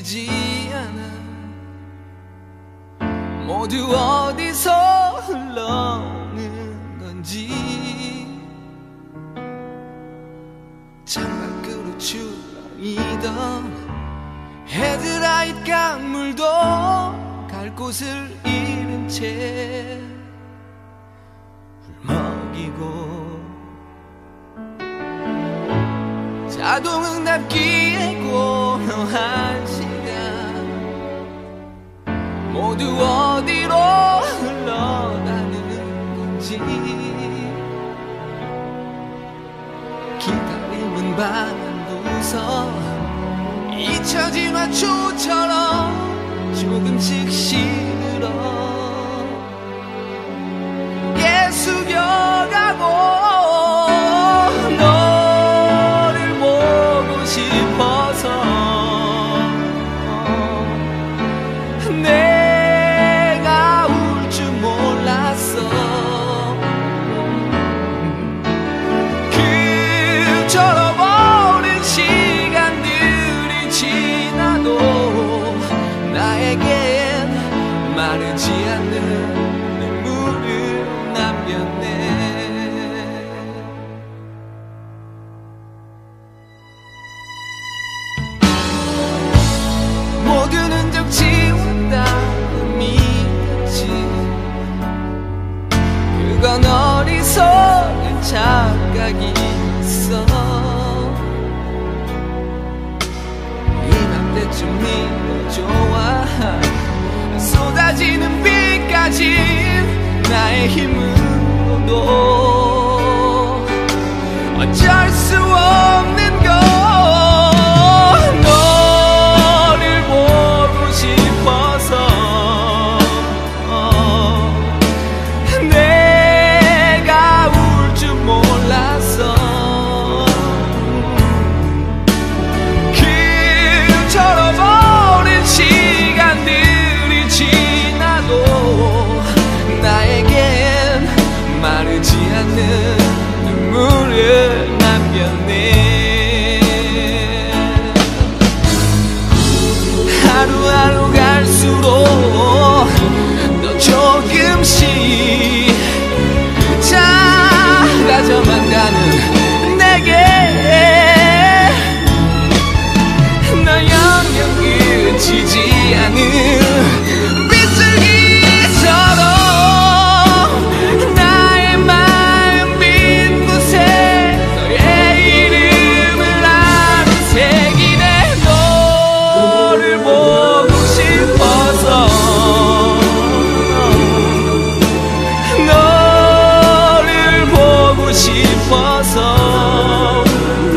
보이지 않아. 모두 어디서 흘러오는 건지. 창밖으로 출렁이던 헤드라이트 강물도 갈 곳을 잃은 채 울먹이고, 자동응답기에 고요한 시간 모두 어디로 흘러가는 건지. 기다림은 방안부서 잊혀진 화초처럼 조금씩 시들어 깨숙여가고, 너를 보고 싶어서 내가 울 줄 몰랐어. 그처럼 오랜 시간들이 지나도 나에겐 마르지 않는 눈물을 남겼네. 모든 흔적 지웠다고 믿었지. 그건 어리석은 착각이었어. 이맘때쯤 네가 좋아. 쏟아지는 빛까지 나의 힘으로도 어쩔 수 없는 걸. 너를 보고 싶어서 내가 울 줄 몰랐어. 그처럼 오랜 시간들이 지나도 나에겐 마르지 않는 눈물을 남겼네. 하루하루 갈수록 너 조금씩 작아져만 가는 내게 너 영영 그치지 않은 빗줄기처럼 나의 마음 빈 곳에 너의 이름을 나는 새기네. 너를 보고 싶어서 너를 보고 싶어서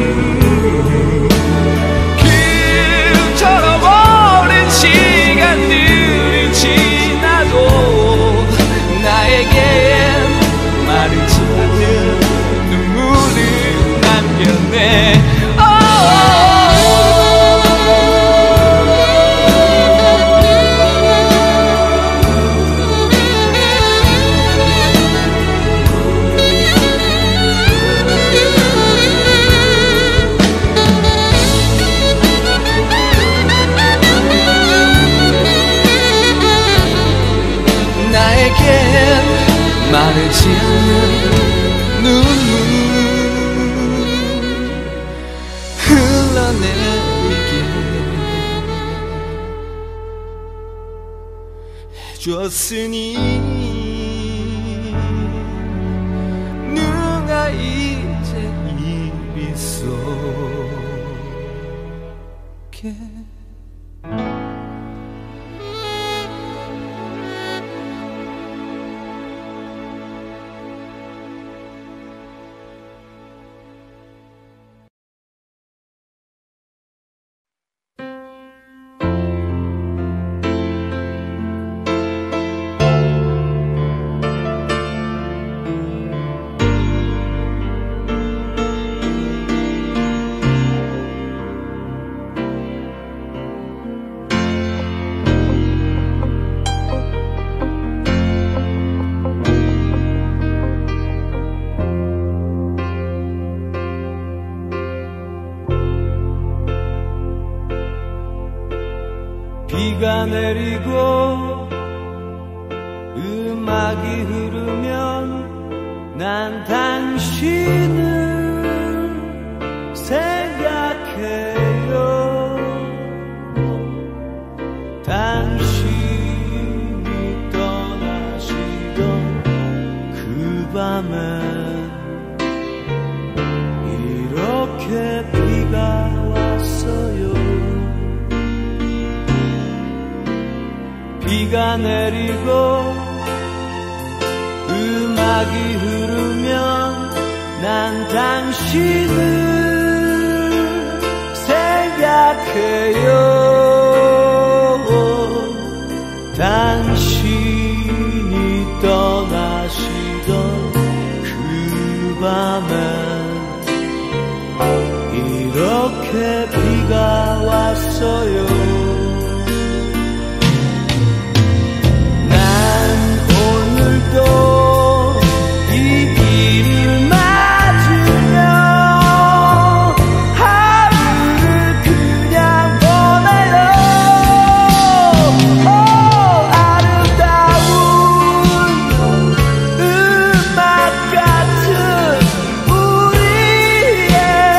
그처럼 오랜 시간들이 지나도 나에겐 마르지 않는 눈물을 남겼네. 나에겐 마르지 않는 눈물 흘러내리게 해줬으니 누가 이제 입이 쏟게. 비가 내리고 음악이 흐르면 난 당신을 생각해요. 당신이 떠나시던 그 밤에 이렇게 비가 왔어요. 비가 내리고 음악이 흐르면 난 당신을 생각해요. 당신이 떠나시던 그 밤에 이렇게 비가 왔어요. 난 오늘도 이 비를 맞으며 하루를 그냥 보내요. 아름다운 음악 같은 우리의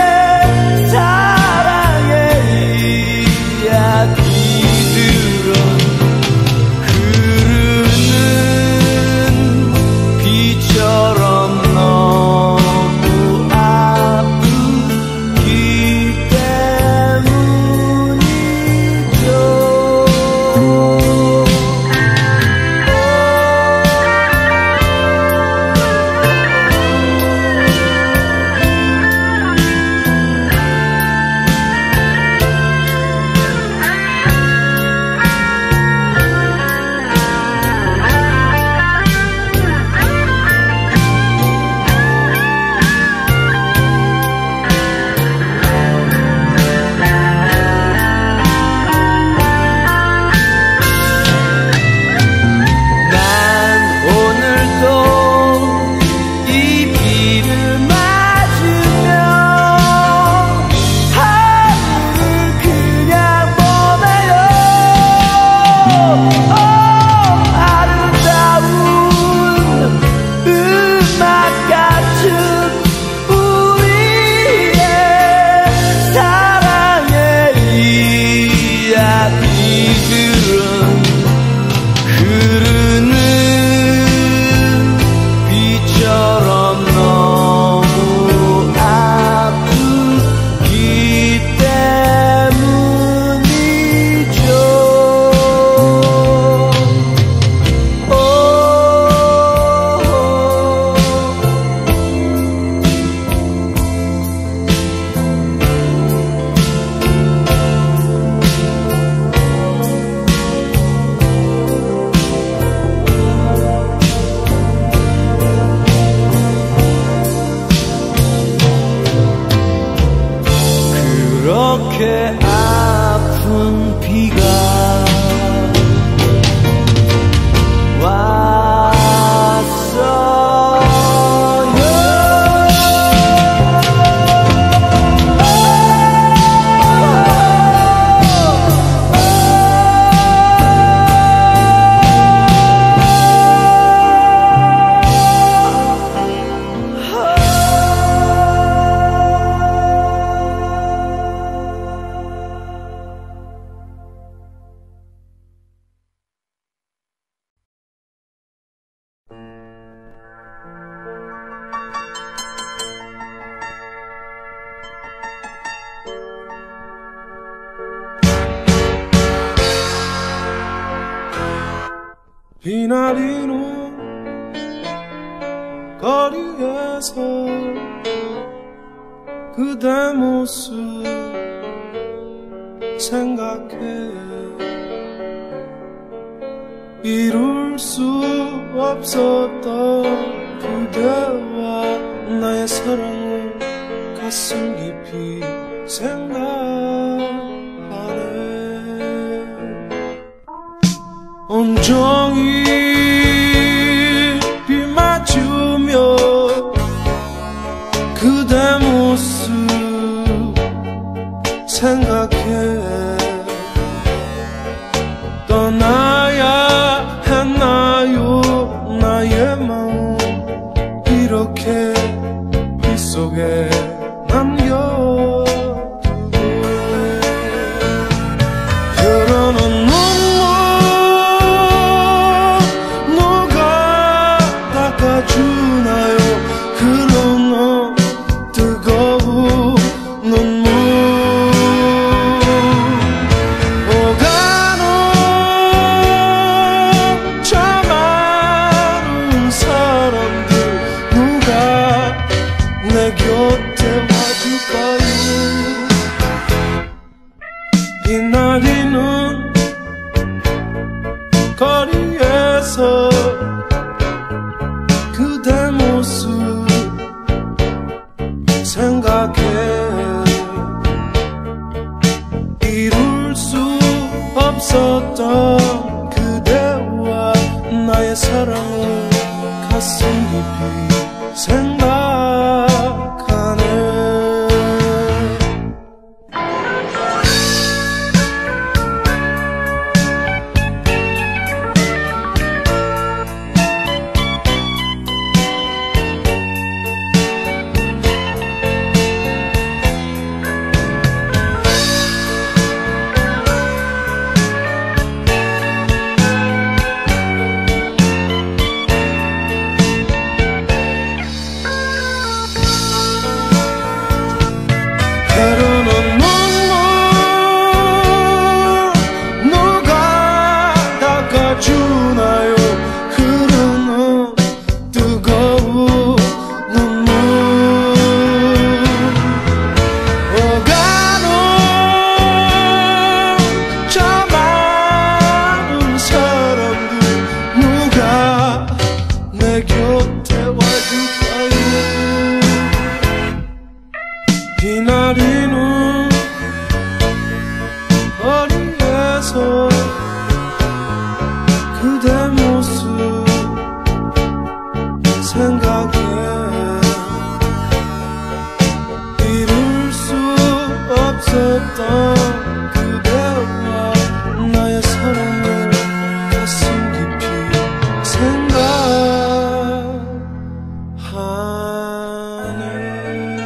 사랑의 이야기들은 흐르는 비처럼 너무 아프기 때문이죠. 난 오늘도 이 비를 맞으며 하루를 그냥 보내요. 아름다운 음악 같은 우리의 사랑의 이야기들은 흐르는 비처럼 너무 아프기 때문이죠. 그렇게 아픈 비가 비나리는 거리에서 그대 모습 생각해. 이룰 수 없었던 그대와 나의 사랑을 가슴 깊이 생각하네. 온종일 비 맞으며 그대 모습 생각해. 위에서 그대 모습 생각해 이룰 수 없었던 그대와 나의 사랑을 가슴 깊이 생각하네. 비나리는 거리에서 그대 모습 생각해 이룰 수 없었던 그대와 나의 사랑을 가슴 깊이 생각하네.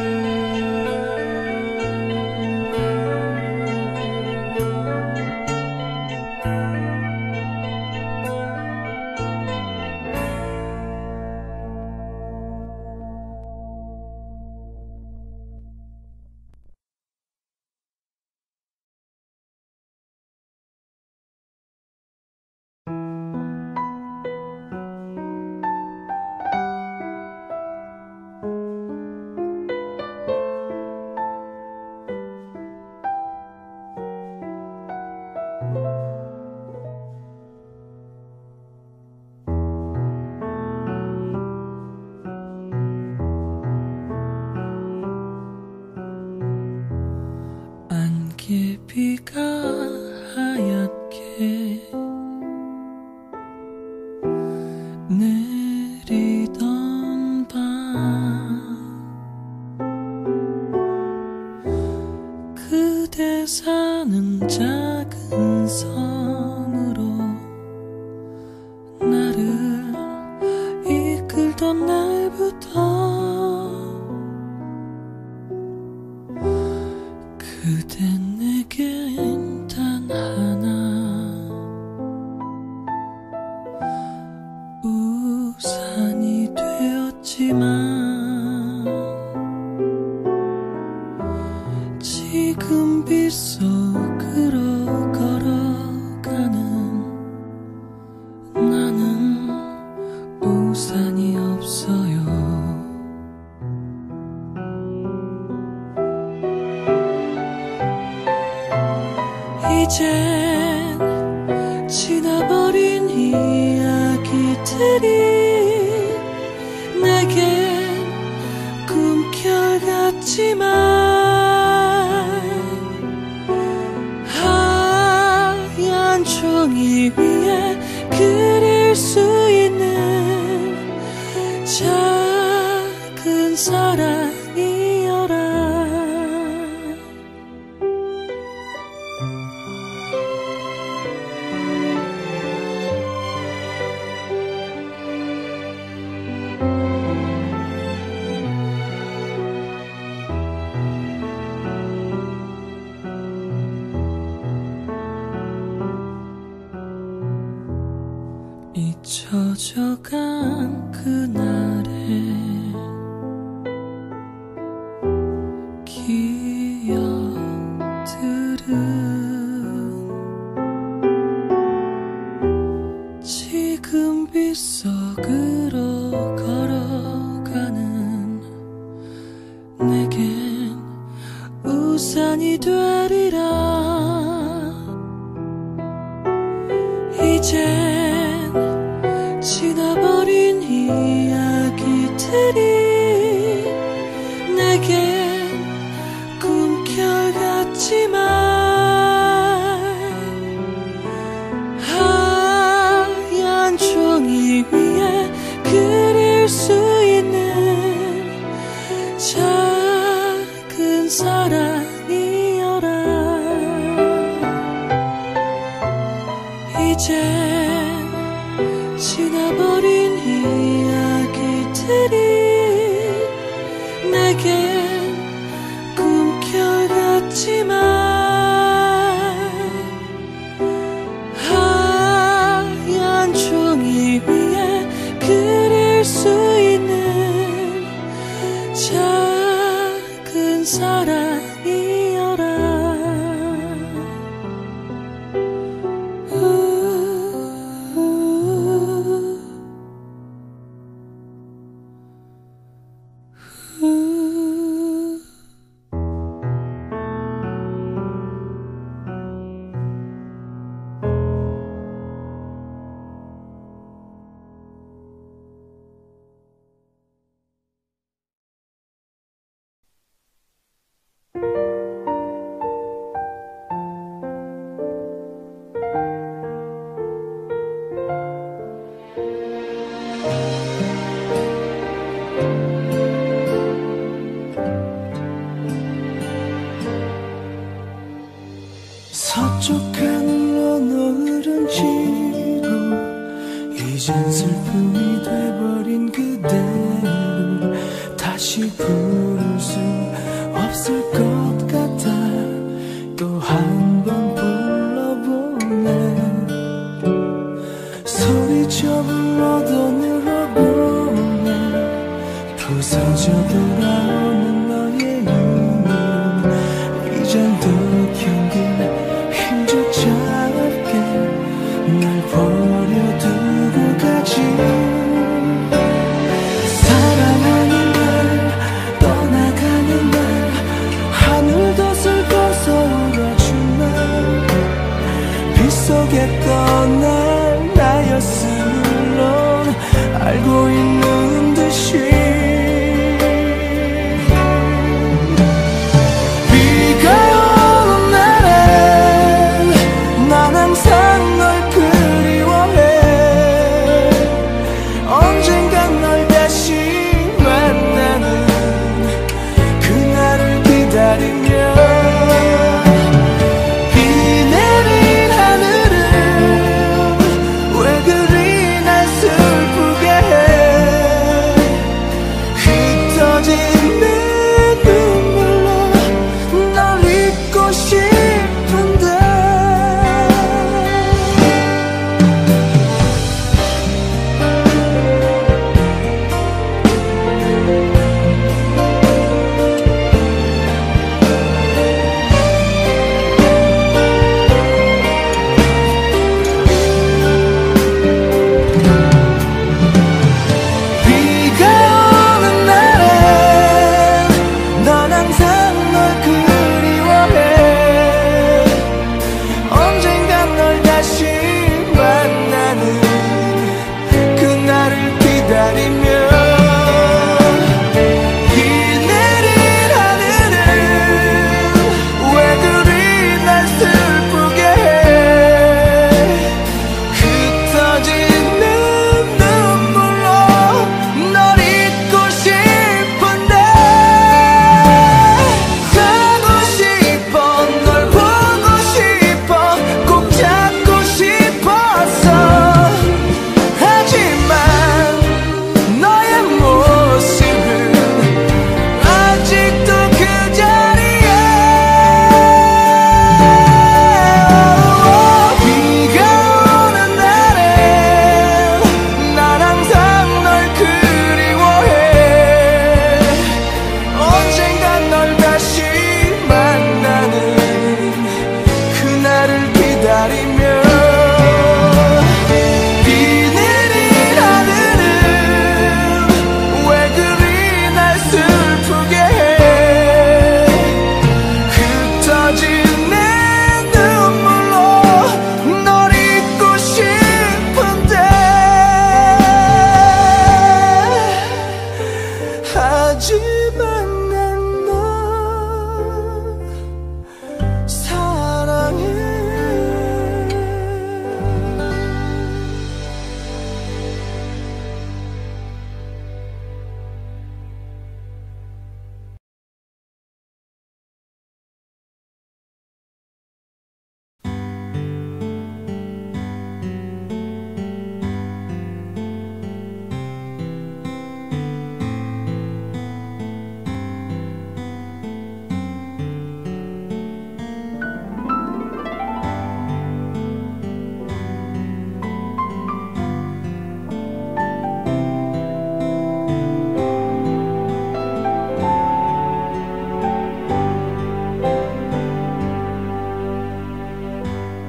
비가 하얗게 내리던 밤 그대 사는 작은 섬으로 나를 이끌던 날부터 그댄 내겐 단 하나 우산이 되었지만 지금 빗속으로 걸어가는 나는 우산이 없어요. 이젠 지나버린 이야기들이 내겐 꿈결 같지만 하얀 종이 위에 그릴 수 있는 작은 사랑이여라. 잊혀져간 그날의 기억들은 지금 빗속으로 걸어가는 내겐 우산이 되리라. 이젠 같지만 하얀 종이 위에 그릴 수 있는 작은 사랑이여라. 이젠 지나버린 이야기들이 내겐 꿈결 같지만 하얀 종이 위에 그릴 수 있는 작은 사랑이여라. 서쪽 하늘로 노을은 지고 이젠 슬픔이 돼버린 그대를 다시 부를 수 없을 것 같아. 또 한 번 불러보네. 소리쳐 불러도 늘어보네. 부서져 돌아오는 너의 이름 이젠 더 견딜 힘조차 없게 날 버려두고 가지. 사랑하는 날 떠나가는 날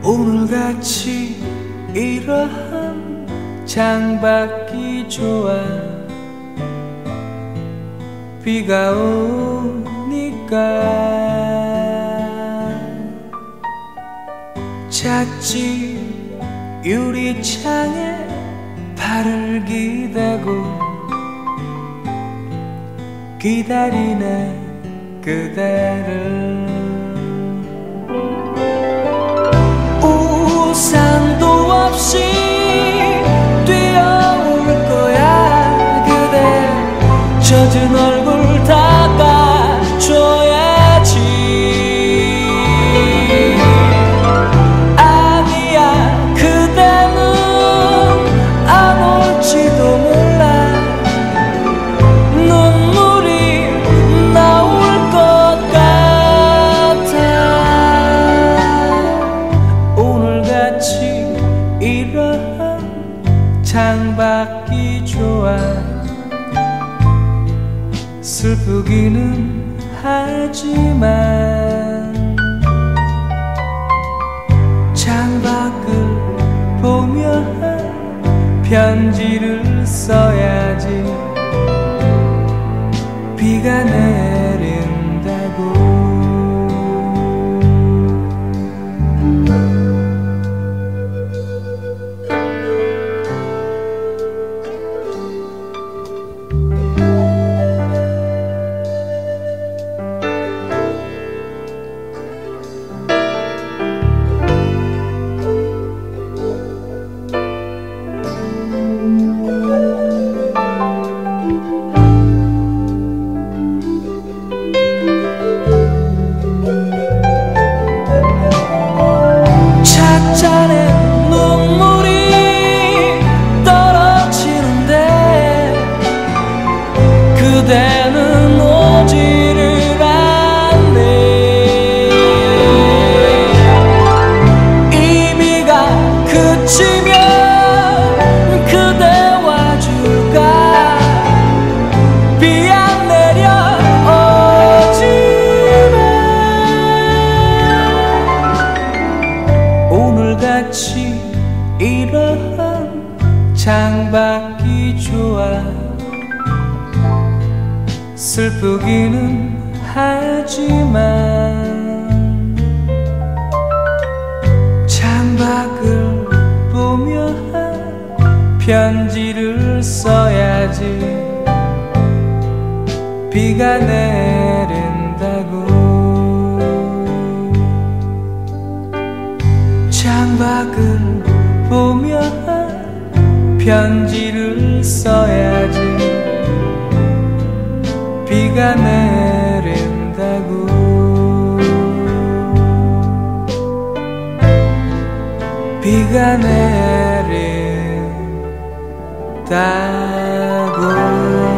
오늘같이 이러한 창밖이 좋아. 비가 오니까 찻집 유리창에 발을 기대고 기다리네 그대를. 우산도 없이 뛰어올 거야. 그대 젖은 얼굴 닦아줘야지. 아니야 그대는 안 올지도 몰라. 눈물이 나올 것 같아. 오늘같이 이러한 창밖이 좋아. 슬프기는 하지만 창밖을 보며 편지를 써야지. 비가 내린다고. 그대는 오지를 않네. 이미가 그치면 그대 와줄까. 비 안 내려오지만 오늘같이 이러한 창밖이 좋아. 슬프기는 하지만 창밖을 보며 편지를 써야지. 비가 내린다고. 창밖을 보며 편지를 써야지. 비가 내린다고. 비가 내린다고.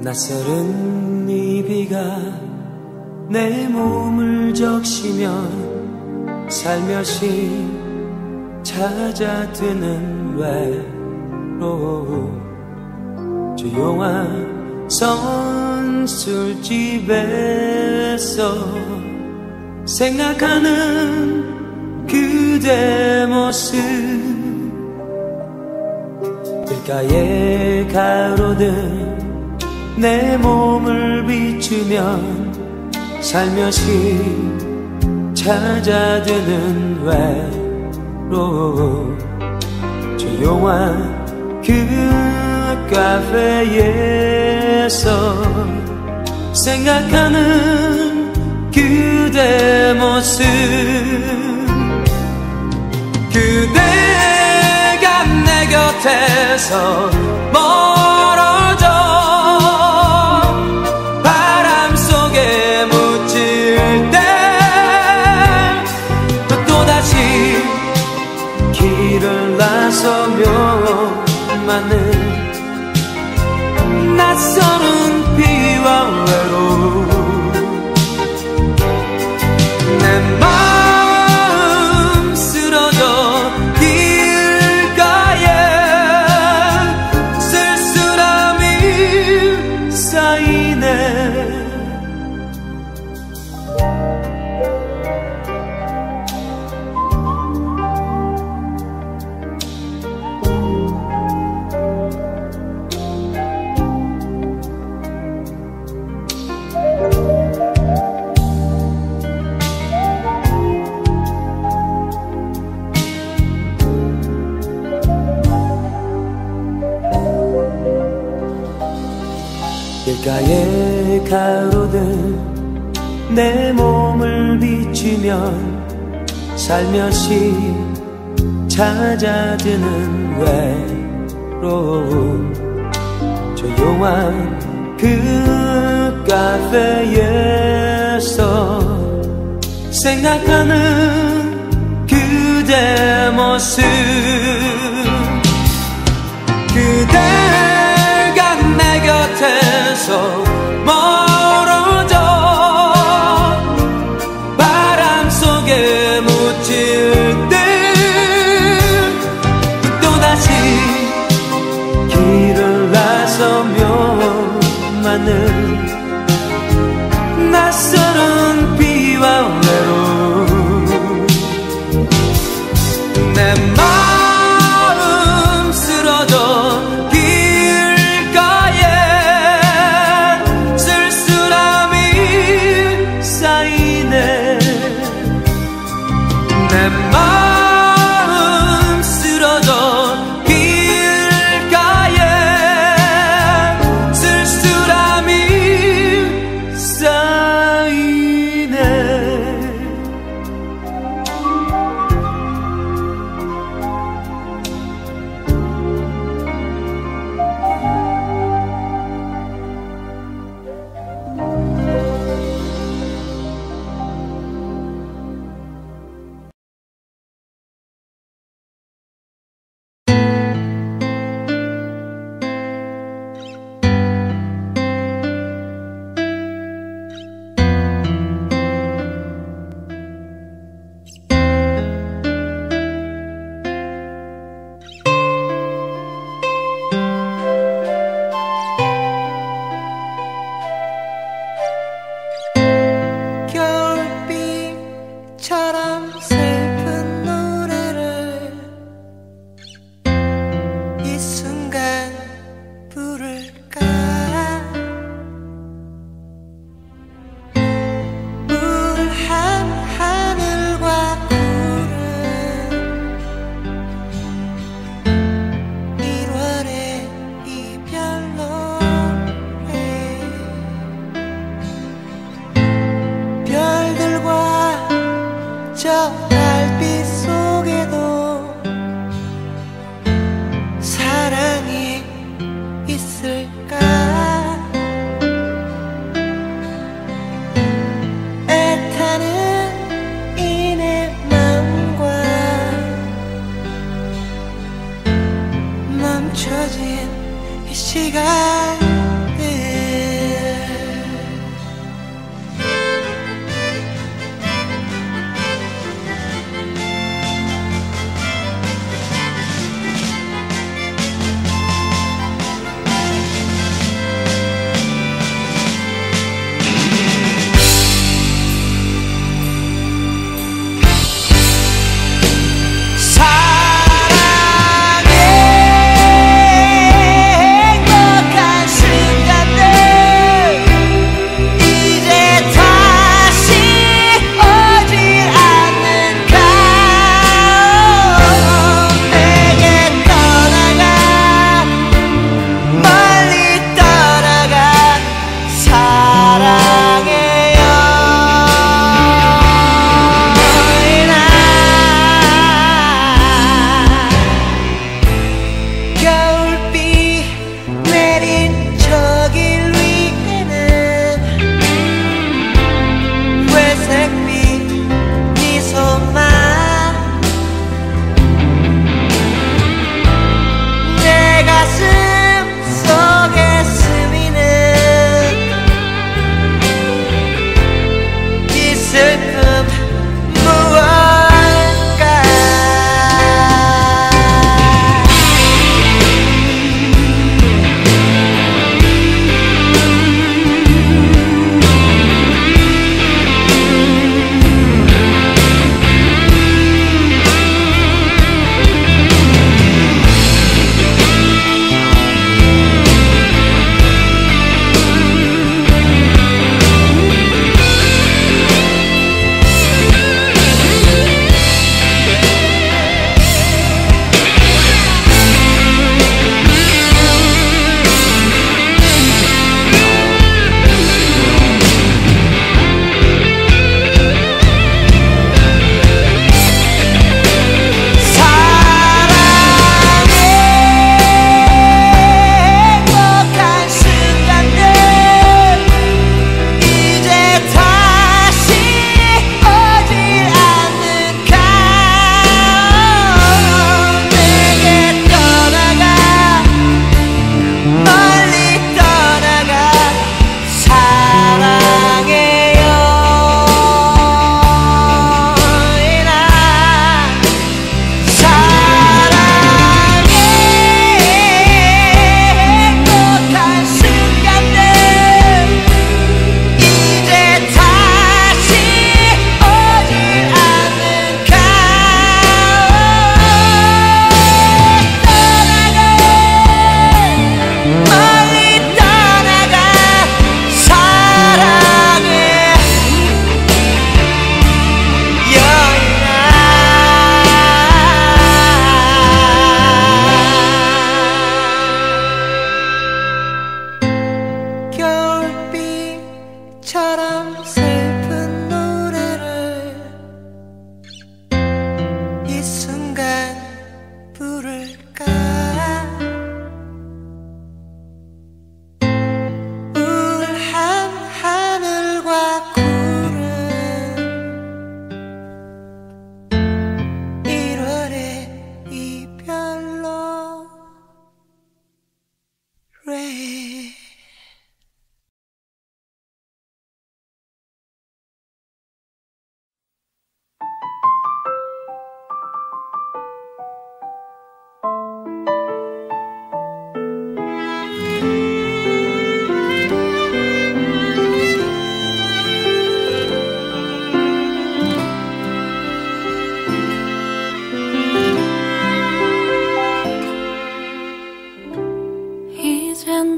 낯설은 이 비가 내 몸을 적시면 살며시 찾아드는 외로움 조용한 선술집에서 생각하는 그대 모습 길가에 가로등 내 몸을 비추면 살며시 찾아드는 외로움 조용한 그 카페에서 생각하는 그대 모습 그대가 내 곁에서 멀어져 바람 속에 묻힐 때 또다시 길을 나서며 맞는 낯서는 비와 외로움 내 마음 쓰러져 길가에 쓸쓸함이 쌓이네 길가에 가로등 내 몸을 비추면 살며시 찾아드는 외로움 조용한 그 카페에서 생각하는 그대 모습 그대가 내 곁에서 멀어져 바람 속에 묻힐 때 또다시 길을 나서며 맞는 낯설은 비와 외로움 내 마음 쓰러져 길가에 쓸쓸함이 쌓이네 내 마음 쓰러져 길가에 쓸쓸함이 쌓이네 겨울비처럼 슬픈 노래를 이 순간 부를까 우울한 하늘과 구름 1월의 이별 노래 별들과 저 달빛 속에도 사랑이 있을까 애타는 이 내 맘과 멈춰진 이 시간들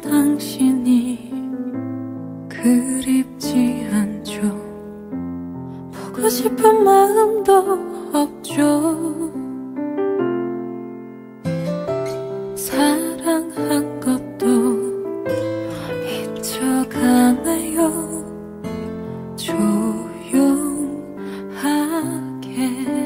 당신이 그립지 않죠. 보고 싶은 마음도 없죠. 사랑한 것도 잊혀가네요. 조용하게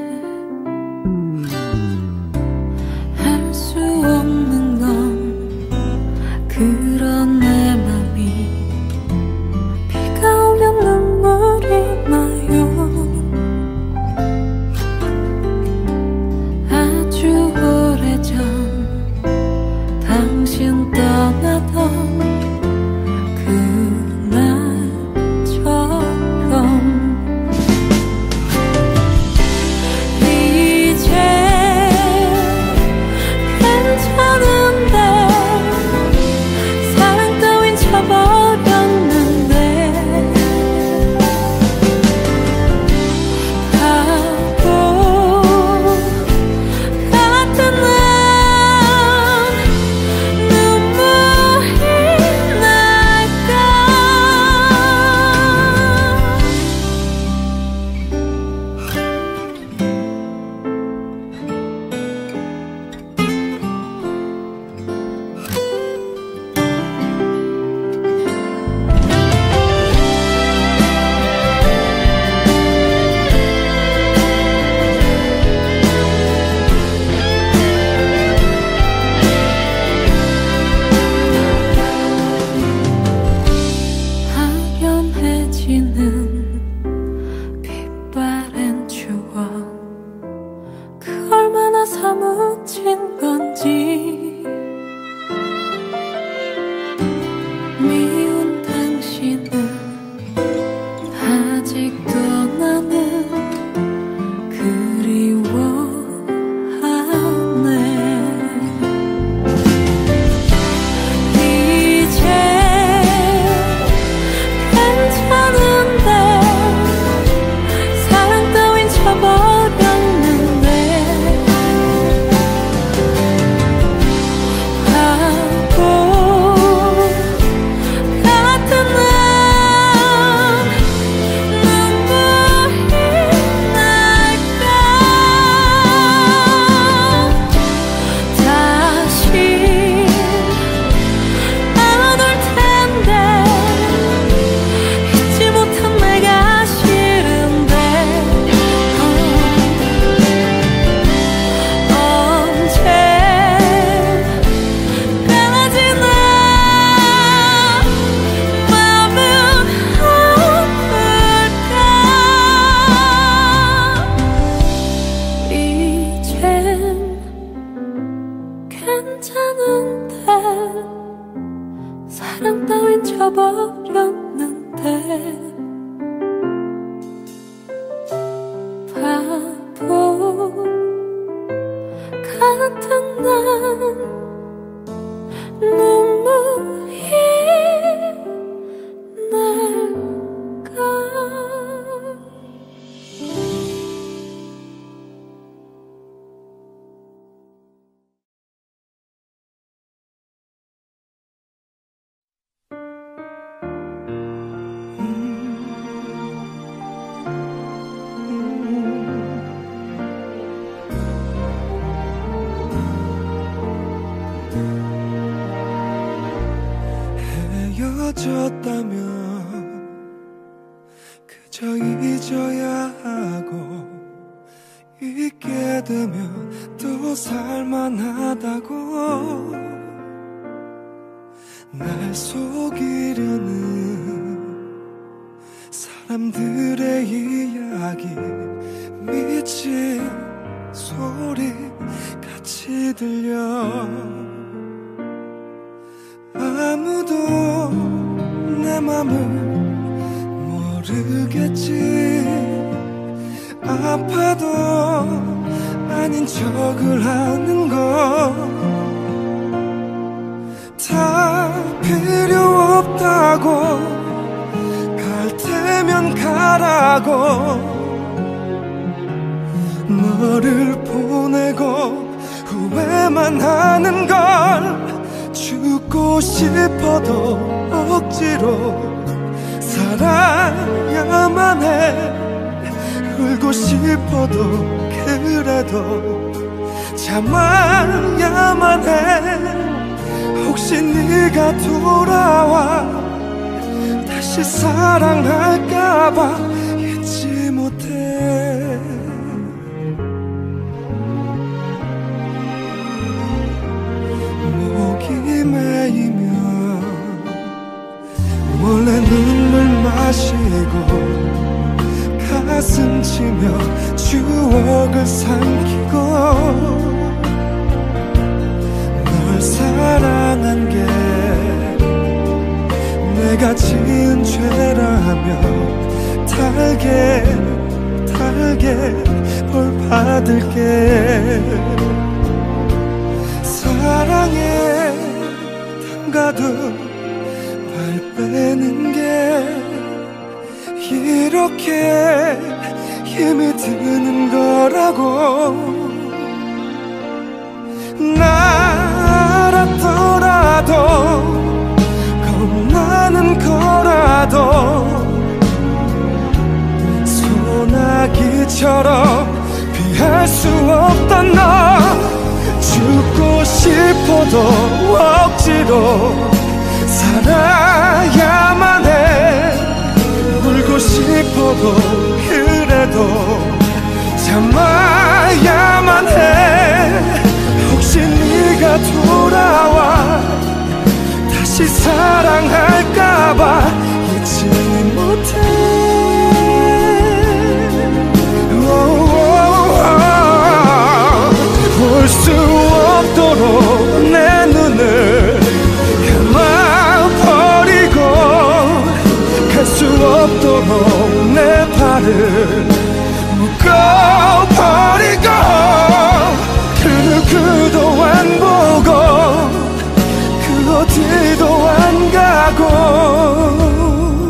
할 수 없는 건 그런 내 맘이 비가 오면 눈물이 나요. 아주 오래전 당신 떠나던 그날처럼 이제 괜찮은데 사랑 따윈 쳐버렸는데 바보 같은 난 눈물이 날까. 아련해지는 빛바랜 추억 그 얼마나 사무친 건지. 미운 당신은 아직도 나는 그리워하네. 이제 괜찮은데 사랑 따윈 쳐버렸는데 바보 같은 난 눈물이 날까. 다시 안 올 텐데 잊지 못한 내가 싫은데 언제까지나 마음은 아플까. 이젠 괜찮은데 사랑 따윈 쳐버렸는데 바보 같은 난 눈물이 날까. 헤어졌다면 그저 잊어야 하고 잊게 되면 또 살만하다고 날 속이려는 사람들의 이야기 미친 소리 같이 들려. 아무도 내 맘을 모르겠지. 아파도 아닌 척을 하는 거 다 필요 없다고 갈 테면 가라고 너를 보내고 후회만 하는 걸 죽고 울고 싶어도 억지로 살아야만 해. 울고 싶어도 그래도 참아야만 해. 혹시 네가 돌아와 다시 사랑할까봐 잊지 못해. 목이 메이면 몰래 눈물 마시고 가슴 치며 추억을 삼키고 널 사랑한 게 내가 지은 죄라며 달게 벌 받을게. 사랑에 담가둔 발 빼는 게 이렇게 힘이 드는 거라고. 나 알았더라도 겁나는 거라도 소나기처럼 피할 수 없던 너. 죽고 싶어도 억지로 살아야만 해. 울고 싶어도 그래도 참아야만 해. 혹시 네가 돌아와 다시 사랑할까봐 잊지 못해. 볼 수 없도록 내 눈을 감아버리고 갈 수 없도록 내 발을 묶어버리고 그 누구도 안 보고 그 어디도 안 가고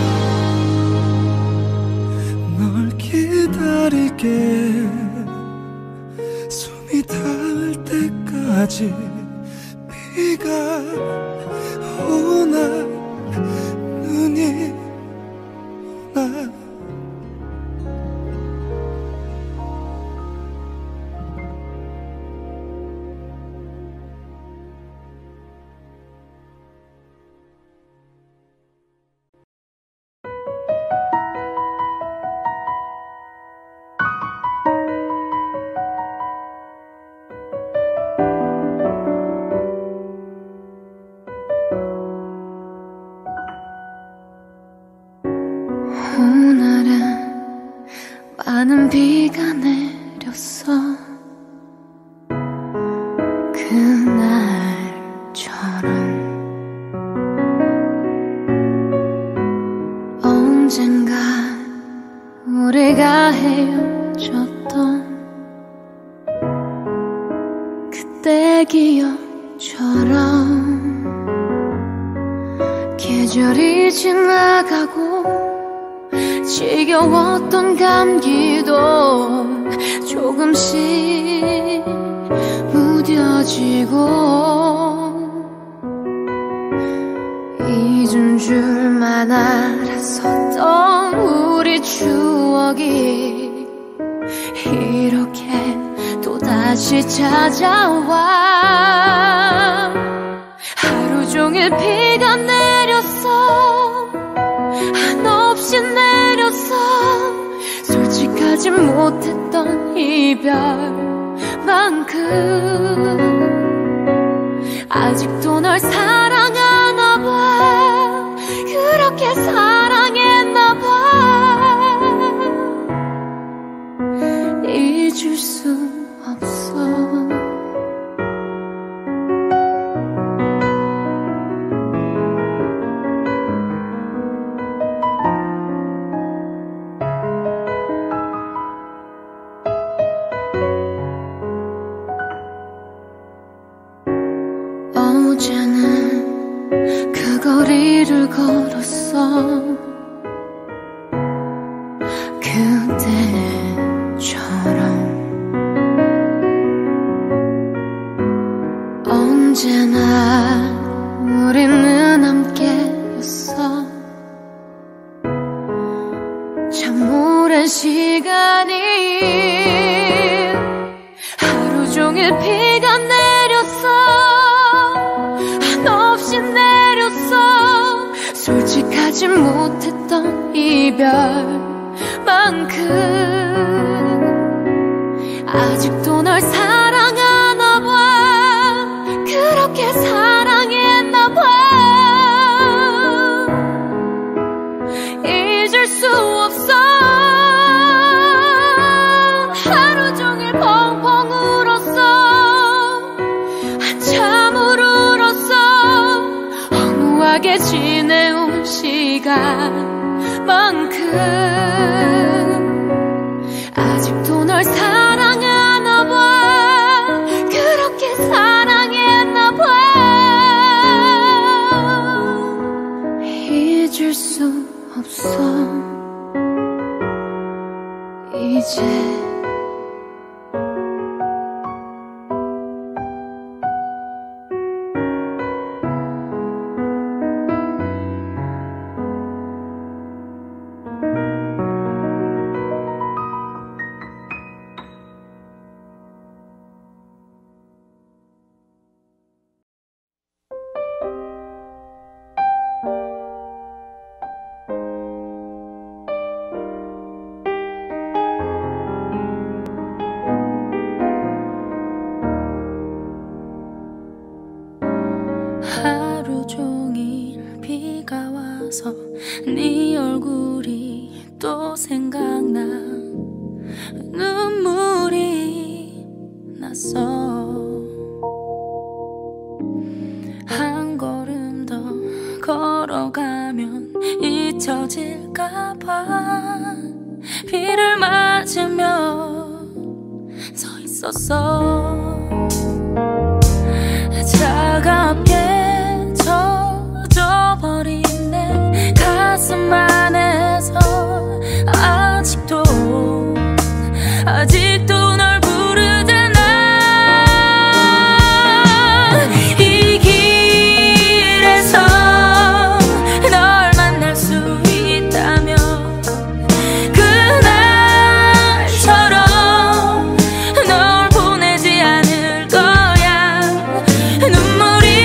널 기다릴게. 숨이 닿을 때까지 비가 오나 눈이 오나. 많은 비가 내렸어. 그날처럼 언젠가 우리가 헤어졌던 그때 기억처럼 계절이 지나가고 지겨웠던 감기도 조금씩 무뎌지고 잊은 줄만 알았었던 우리 추억이 이렇게 또다시 찾아와. 하루 종일 비가 내렸어. 한없이 내렸어. 솔직하지 못했던 이별만큼 아직도 널 사랑하나 봐. 그렇게 사랑했나 봐. 잊을 수 없어. 어제는 그 거리를 걸었어. 그때처럼 언제나 우리는 함께였어. 참 오랜 시간이 하루 종일 비가 내렸어. 한없이 내렸어. 솔직하지 못했던 이별만큼 아직도 널 사랑하나 봐. 그렇게 사랑했나 봐. 잊을 수 없어. 하루 종일 펑펑 울었어. 한참을 울었어. 허무하게 지내온 시간만큼 아직도 널 사랑하나 봐. 그렇게 사랑했나 봐. 잊을 수 없어. 이제 하루 종일 비가 와서 네 얼굴이 또 생각나. 눈물이 났어. 한 걸음 더 걸어가면 잊혀질까봐 비를 맞으며 서 있었어. 차갑게 젖어버린 내 가슴 안에서 아직도 널 부르잖아. 이 길에서 널 만날 수 있다면 그날처럼 널 보내지 않을 거야. 눈물이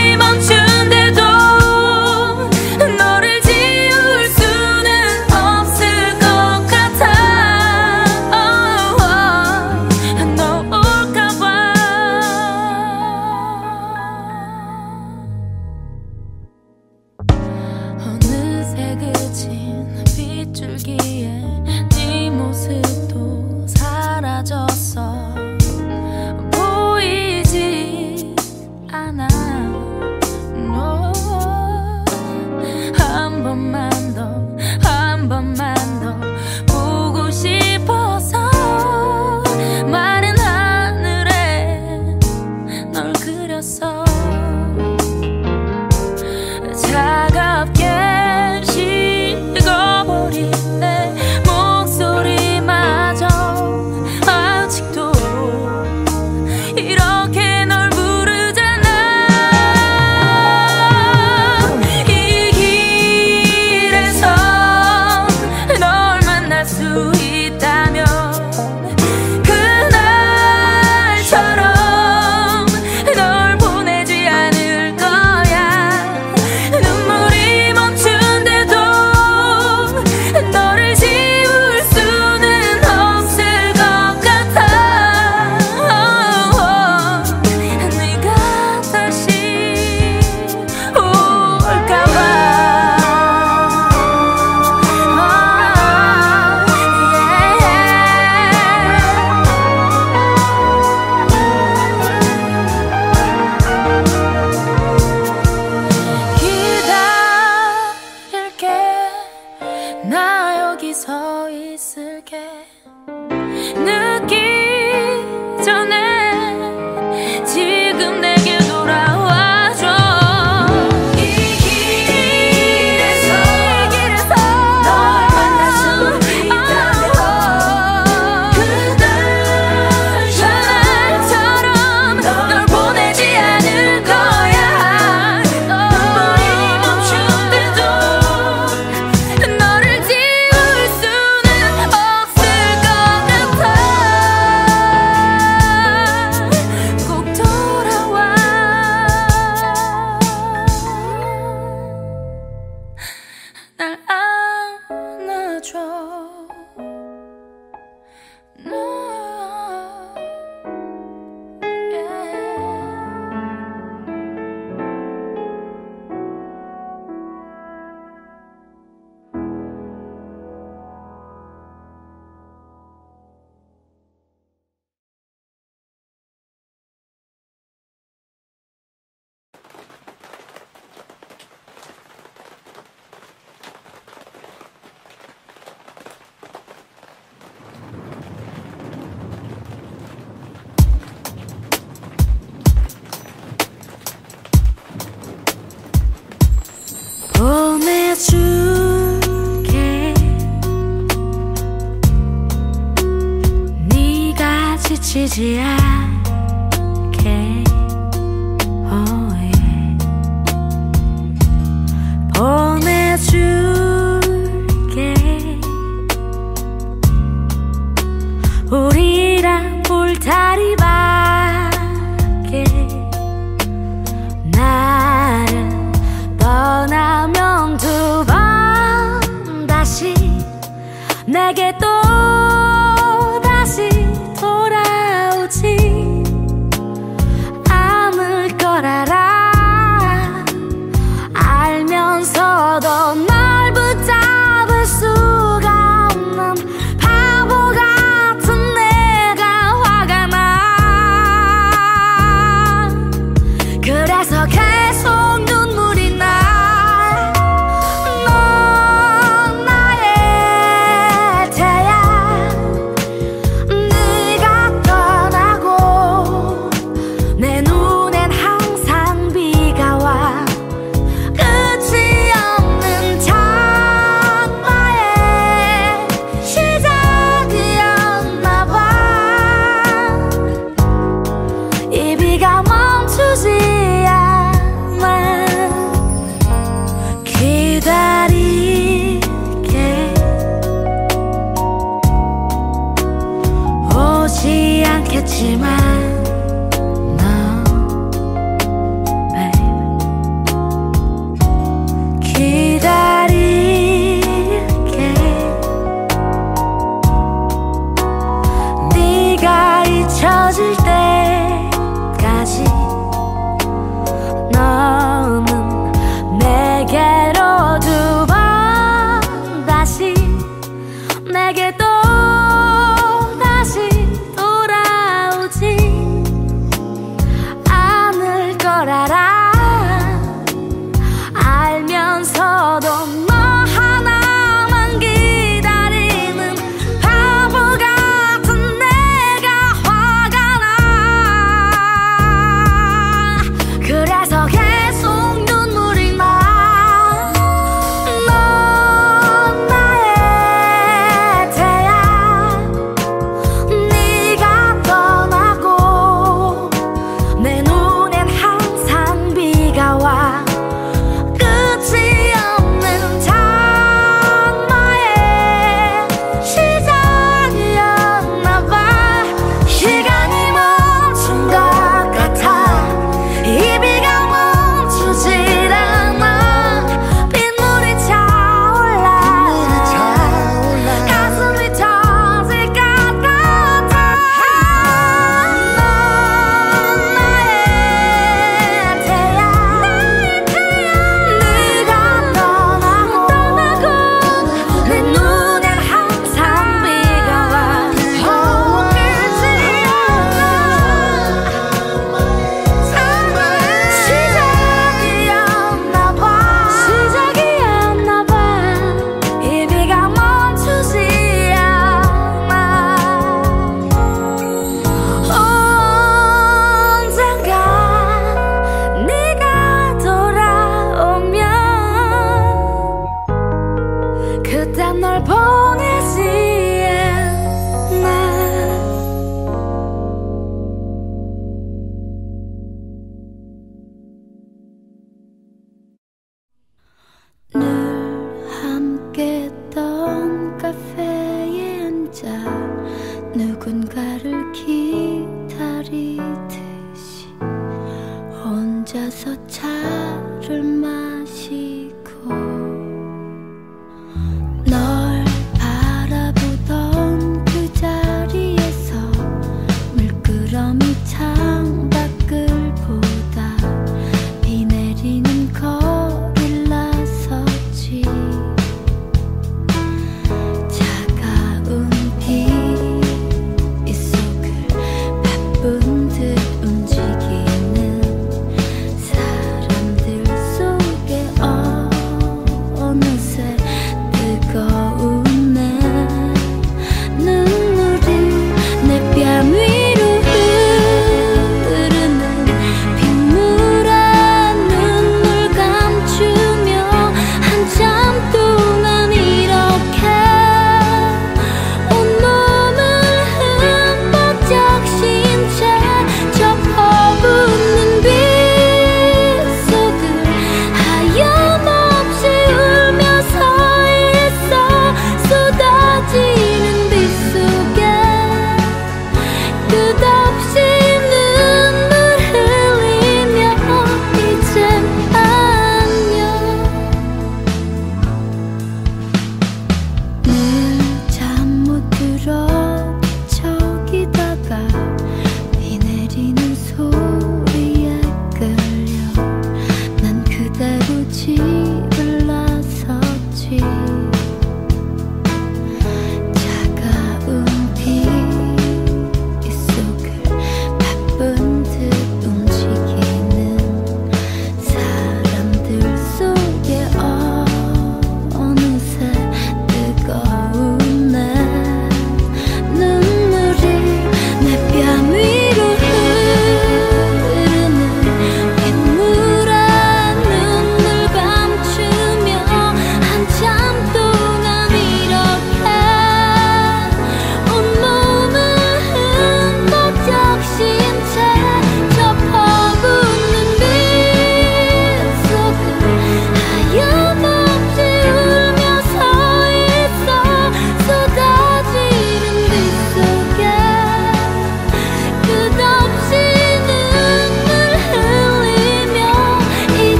보내줄게. 네가 지치지 않게 oh yeah. 보내줄게. 우리랑 울타리 밖에 나를 떠나면 두 번 다시 내게 또 다시 돌아오지 않을 걸 알아. 알면서도 널 붙잡을 수가 없는 바보 같은 내가 화가 나. 그래서 계속 눈물이 나. 넌 나의 태양. 네가 떠나고 내 눈엔 항상 비가 와. 끝이 없는 장마의 시작이었나 봐. 이 비가 멈추지 않아. 기다릴게. 오지 않겠지만 너 babe. 기다릴게. 네가 잊혀질 때까지 너는 내게로 두 번 다시 내게 또 다시 돌아오지 않을 걸 알아. 알면서도 너 하나만 기다리는 바보 같은 내가 화가 나. 그래서 계속 눈물이 나. 넌 나의 태양. 네가 떠나고 내 눈엔 항상 비가 와. 끝이 없는 장마의 시작이었나 봐. 시간이 멈춘 것 같아. 이 비가 멈추질 않아. 빗물이 차올라. 가슴이 터질 것 같아. 넌 나의 태양. 네가 떠나고 내 눈엔 항상 비가 와. 끝이 시작이었나 봐. 이 비가 멈추지 않아. 언젠가 네가 돌아오면 그땐 널 보내지 않아. 늘 함께했던 카페에 앉아 누군가를 기다리듯이 혼자서 차를 마시고 널 바라보던 그 자리에서 물끄러미 창밖을 보다 비 내리는 거리를 나섰지. 차가운 비 속을 바쁜 듯 움직이는 사람들 속에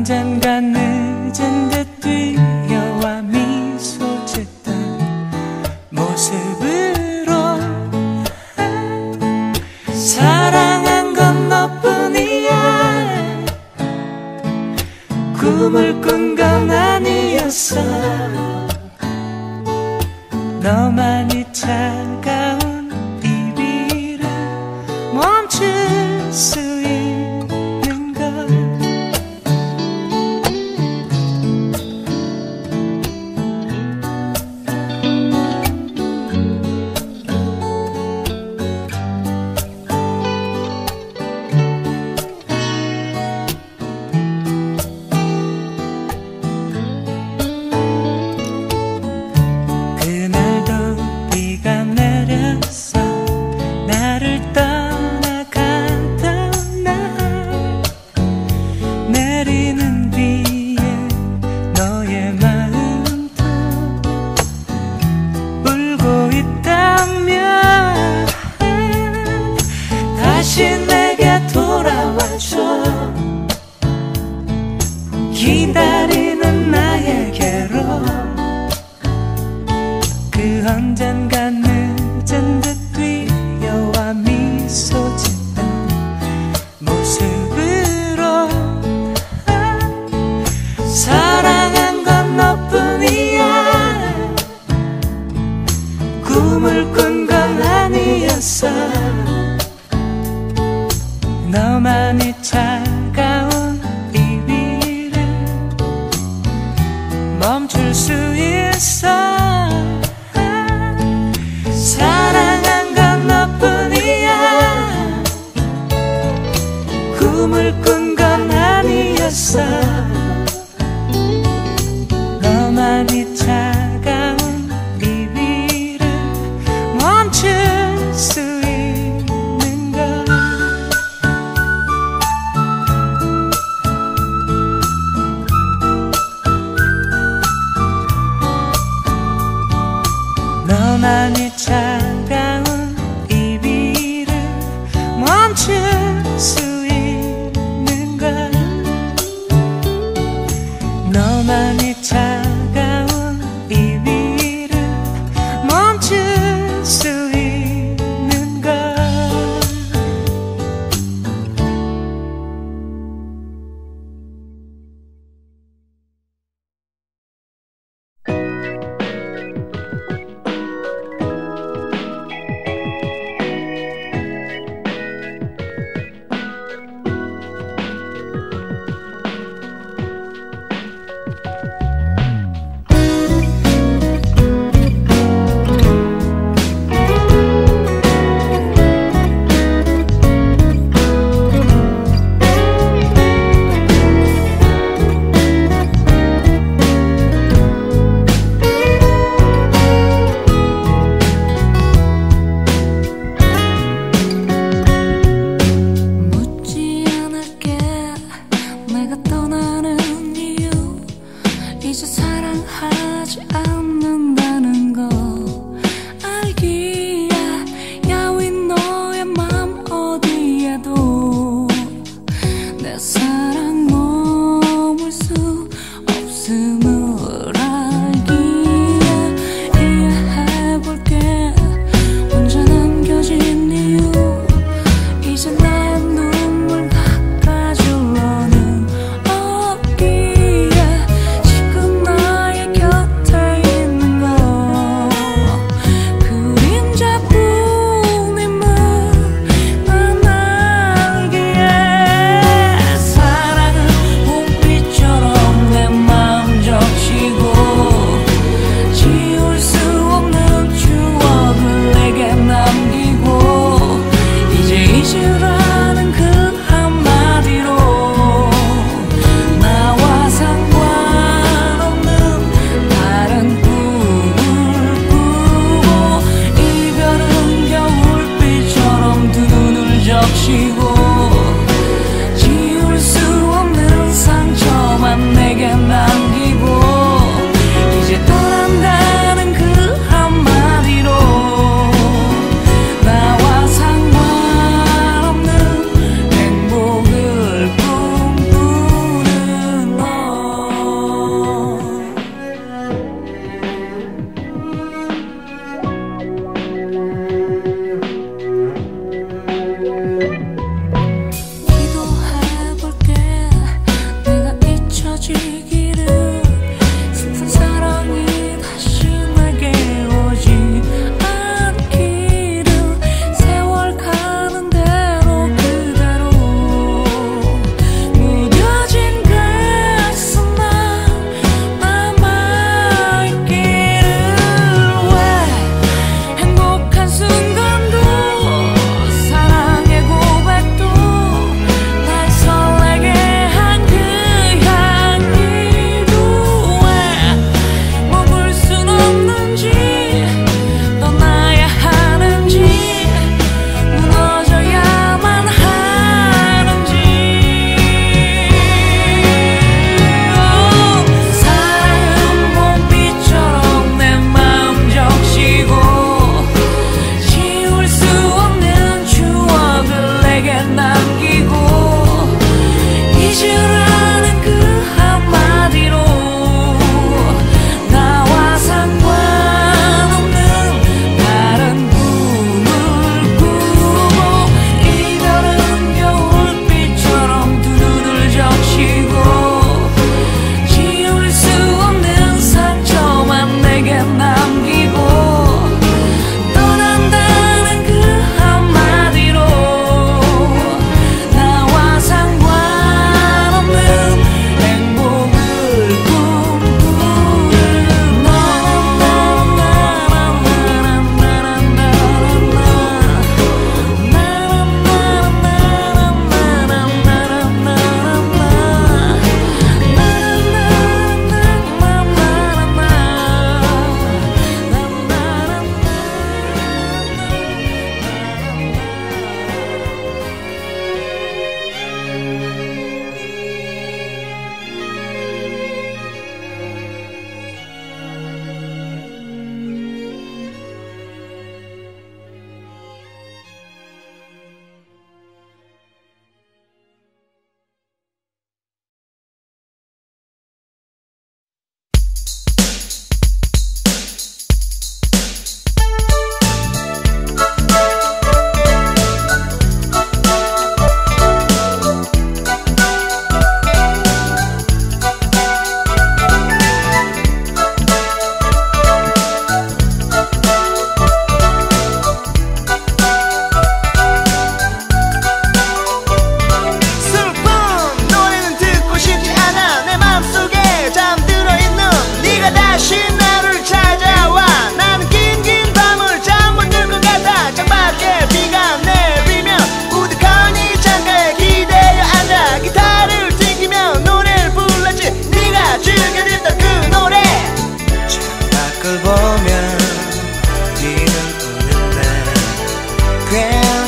언젠가 늦은 듯 뛰어와 미소 짓던 모습으로 사랑한 건 너뿐이야. 꿈을 꾼 건 아니었어. 너만이 차가운 비비를 멈출 수 있는 걸. 그날도 비가 내렸어. 나를 떠나갔던 날. 내리는 비에 너의 마음도 울고 있다면 다시 내게 돌아와줘. 기다리는 나에게로. 그 언젠가 늦은 듯 뛰어와 미소 짓던 모습으로 사랑한 건 너뿐이야. 꿈을 꾼 건 아니었어. 너만이 차가운 비비를 멈출 수 있어. 사랑한 건 너뿐이야. 꿈을 꾼 건 아니었어. 너만이 차가운 비비를 멈출 수 있는 걸.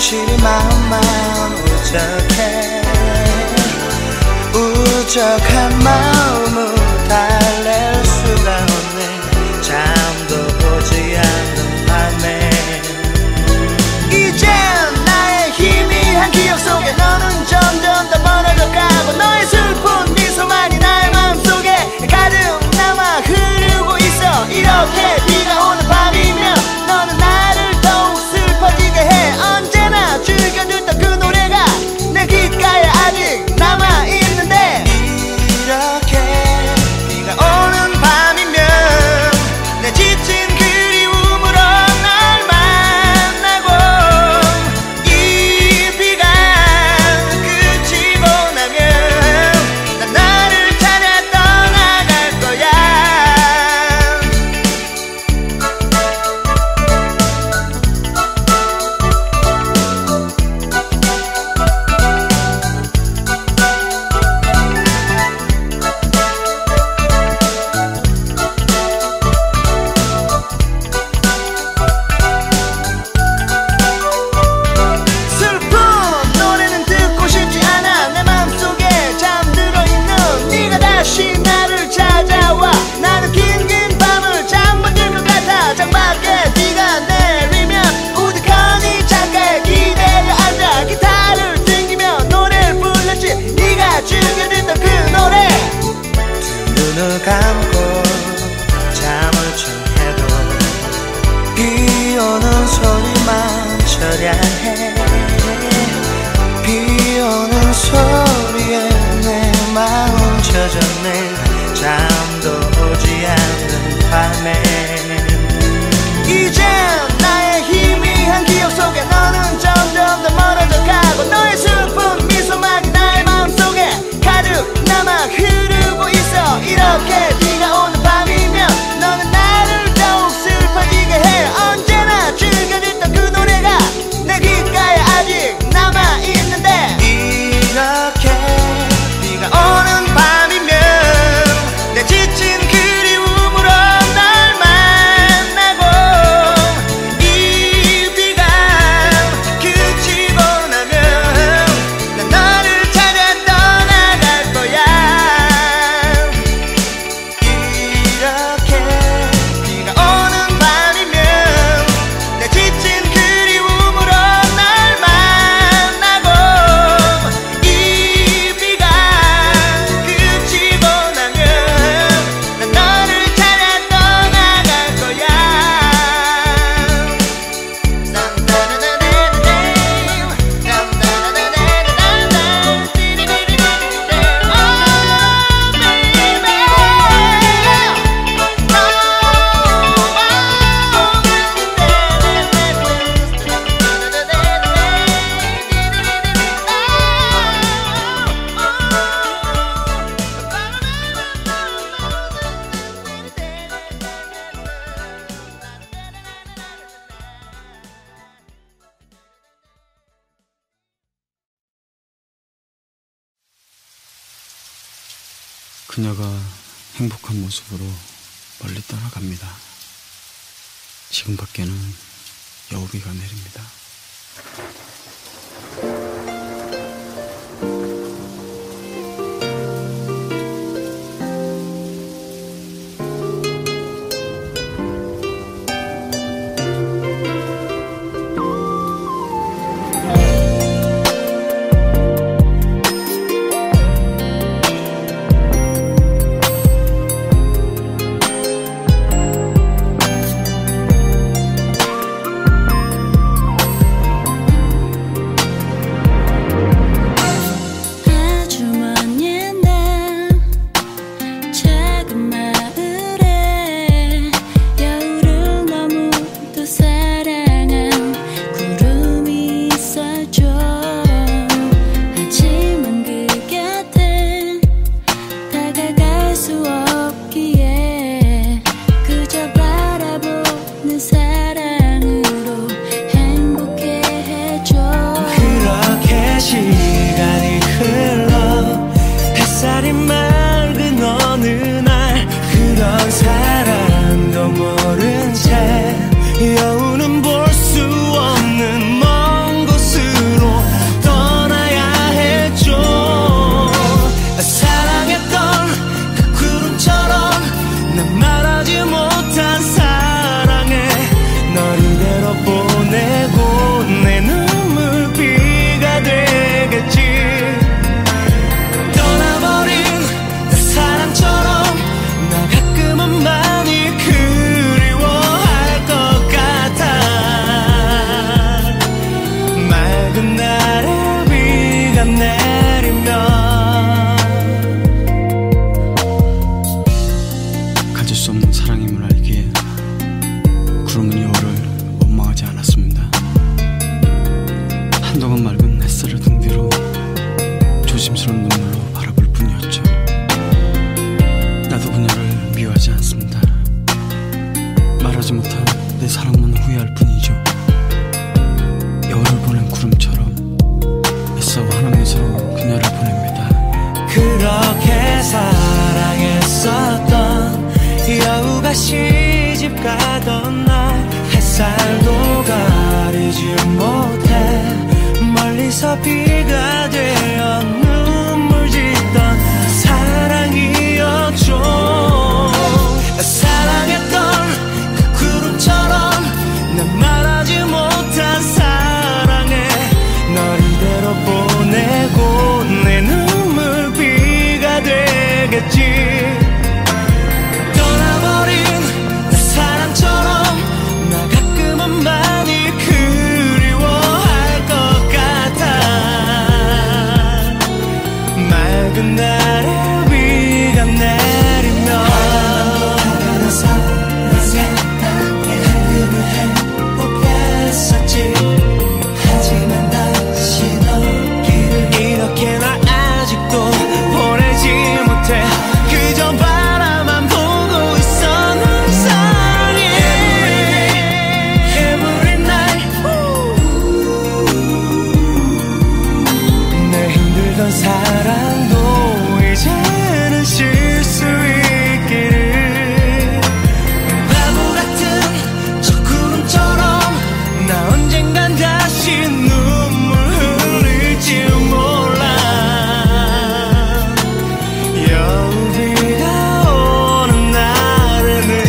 현실이 마음만 우적한 마음을 달랠 수가 없네. 잠도 보지 않는 밤에 이젠 나의 희미한 기억 속에 너는 점점 더 멀어져 가고 너의 슬픈 미소만이 나의 마음속에 가득 남아 흐르고 있어. 이렇게 비가 오는 밤이면 너는 나를 더욱 슬퍼지게 해. 언제나 즐겨 듣던 그 노래가 내 귓가에 아직 남아있는데 이렇게 비가 오는 밤이면 내 지친 그리움으로 널 만나고 이 비가 그치고 나면 난 너를 찾아 떠나갈 거야. 슬픈 노래는 듣고 싶지 않아. 내 맘속에 잠들어 있는 네가 다시 나를 찾아와. 나는 긴긴 밤을 잠 못 들 것 같아. 창밖에 비가 내리면 우두커니 창가에 기대려 앉아 기타를 튕기며 노래를 불렀지. 네가 즐겨 듣던 그 노래. 두 눈을 감고 잠을 청해도 비 오는 소리만 처량해. 비 오는 소리에 내 마음 젖었네. 잠도 오지 않는 밤에 이젠 나의 희미한 기억 속에 너는 점점 더 멀어져 가고 너의 슬픈 미소만이 나의 마음속에 가득 남아 흐르고 있어. 이렇게 비가 오는 밤이면 너는 나를 더욱 슬퍼지게 해. 언제나 즐겨 듣던 그 노래가 내 귓가에 아직 남아있는데 이렇게 비가 오는 밤이면 내 지친 그리움으로 널 만나고 이 비가 그치고 나면 난 너를 찾아 떠나갈 거야. 이렇게 비가 오는 밤이면 내 지친 그리움으로 널 만나고 이 비가 그치고 나면 난 너를 찾아 떠나갈 거야. 그녀가 행복한 모습으로 멀리 떠나갑니다. 지금 밖에는 여우비가 내립니다. 순간 다시 눈물 흘릴지 몰라. 여우비가 오는 날에는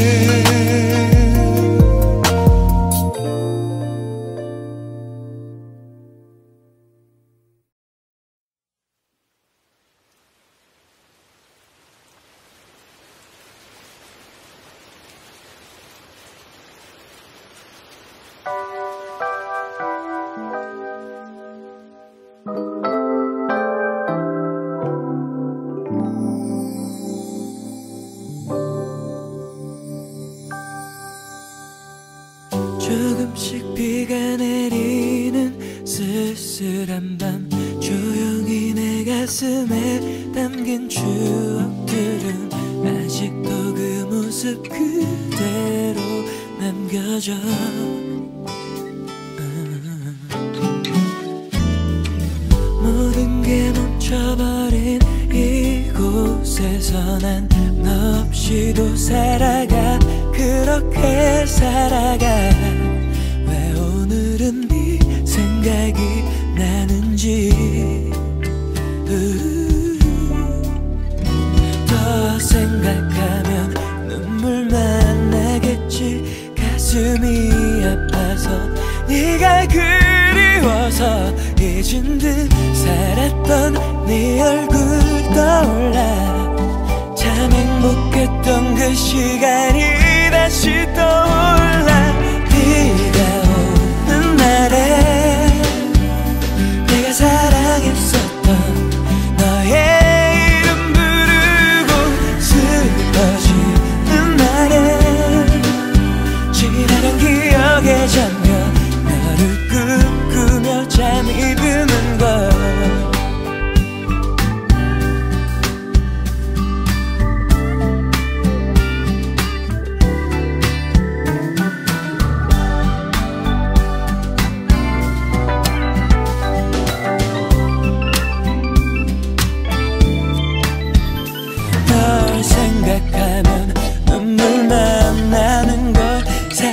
조금씩 비가 내리는 쓸쓸한 밤, 조용히 내 가슴에 담긴 추억들은 아직도 그 모습 그대로 남겨져. 모든 게 멈춰버린 이곳에서 난 너 없이도 살아가. 그렇게 살아가. 왜 오늘은 네 생각이 나는지. 더 생각하면 눈물만 나겠지. 가슴이 아파서 네가 그리워서 잊은 듯 살았던 네 얼굴 떠올라. 참 행복했던 그 시간이 다시 떠올라. 비가 오는 날에 내가 사랑했었던 너의 이름 부르고 슬퍼지는 날에 지나간 기억에 잠겨 너를 꿈꾸며 잠이 드는 걸. 생각하면 눈물만 나는 걸.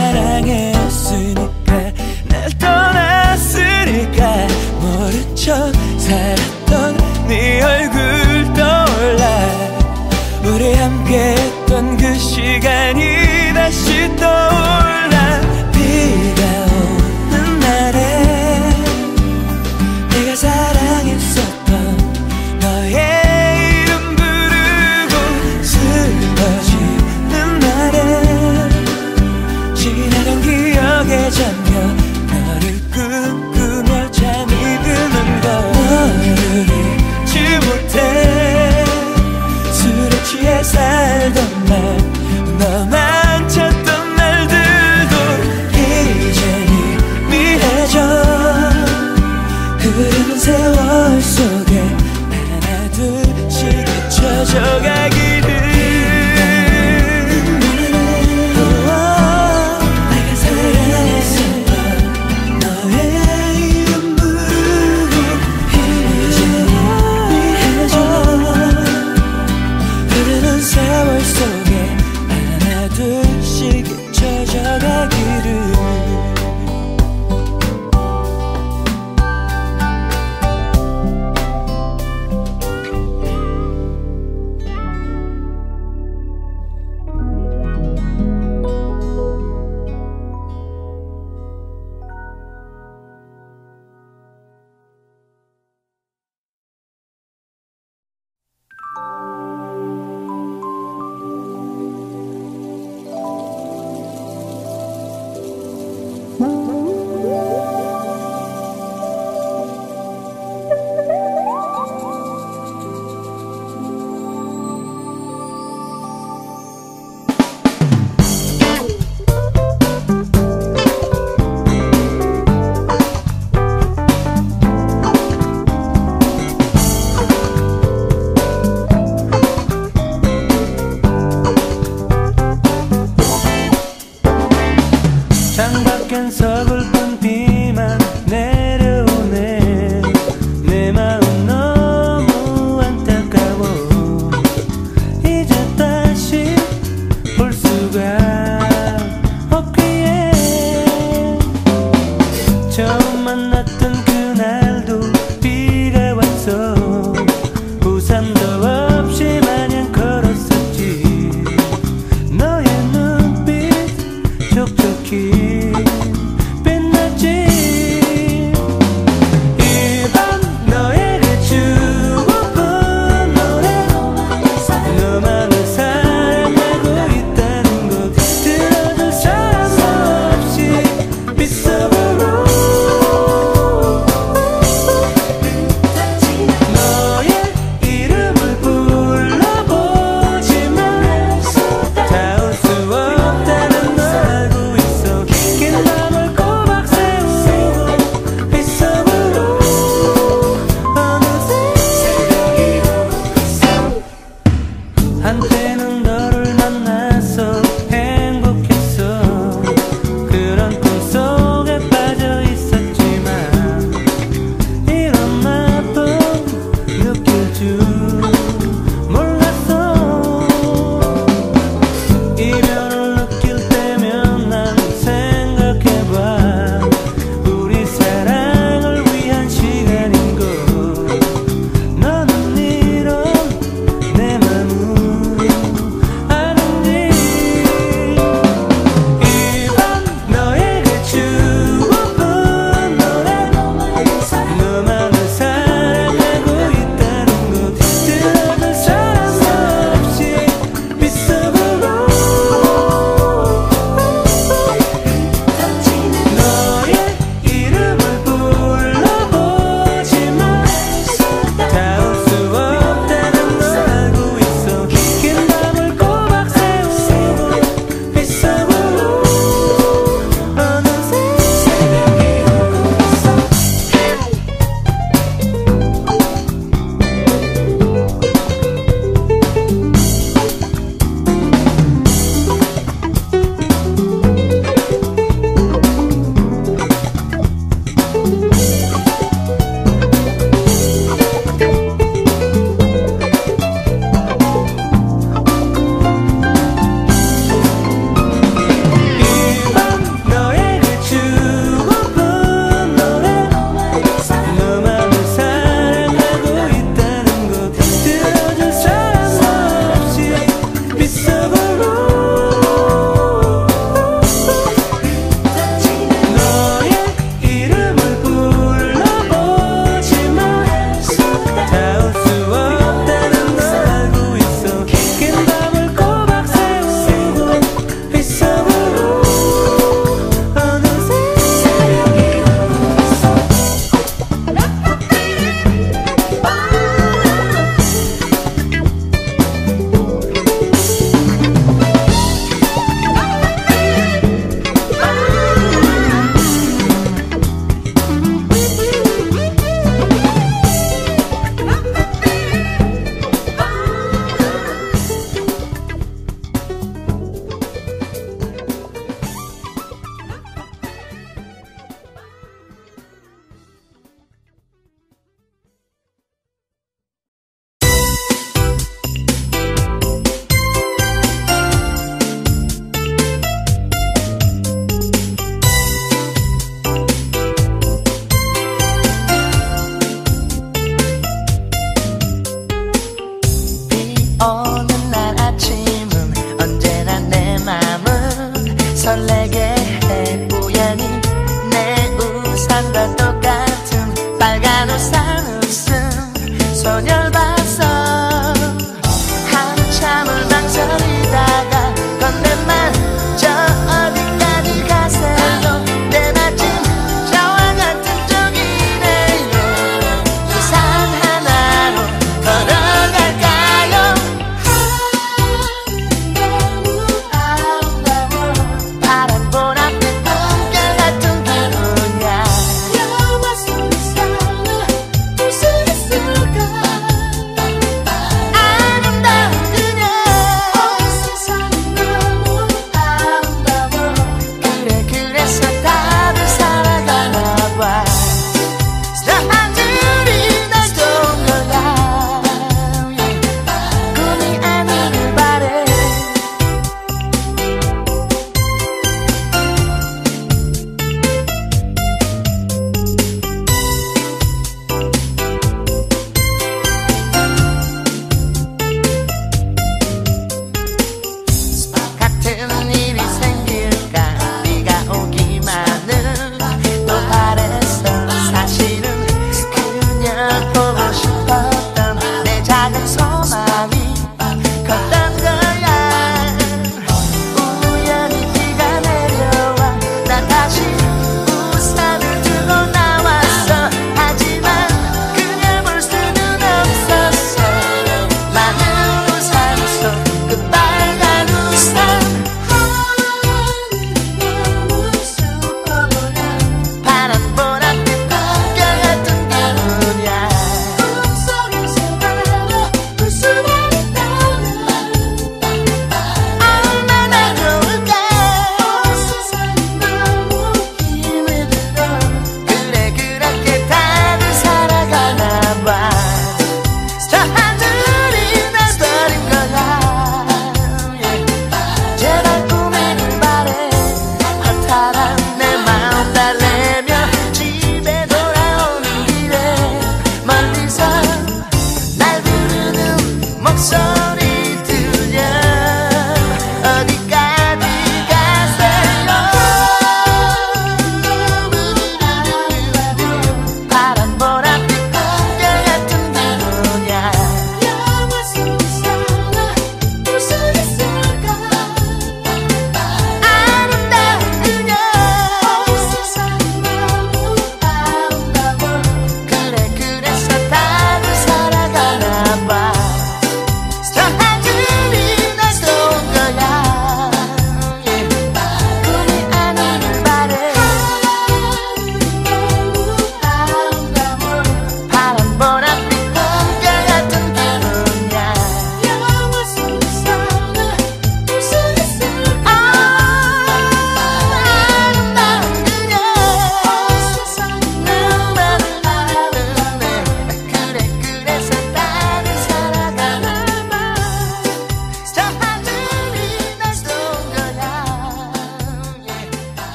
사랑했으니까 날 떠났으니까 모른 척 살았던 네 얼굴 떠올라. 우리 함께했던 그 시간이 다시 떠올라. 비가 오는 날에 내가 사랑했었던 너의 지나간 기억에 잠겨 너를 꿈꾸며 잠이 드는 걸. 너를 잊지 못해. 술에 취해 살던 날, 너만 찾던 날들 처음 만났던 그날도 비가 왔어. 우산도 없이 마냥 걸었었지. 너의 눈빛 촉촉히 빛났지. 이 밤 너에게 주고픈 노래, 너만을 사랑하고 있다는 것 들어줄 사람 없이 빗속으로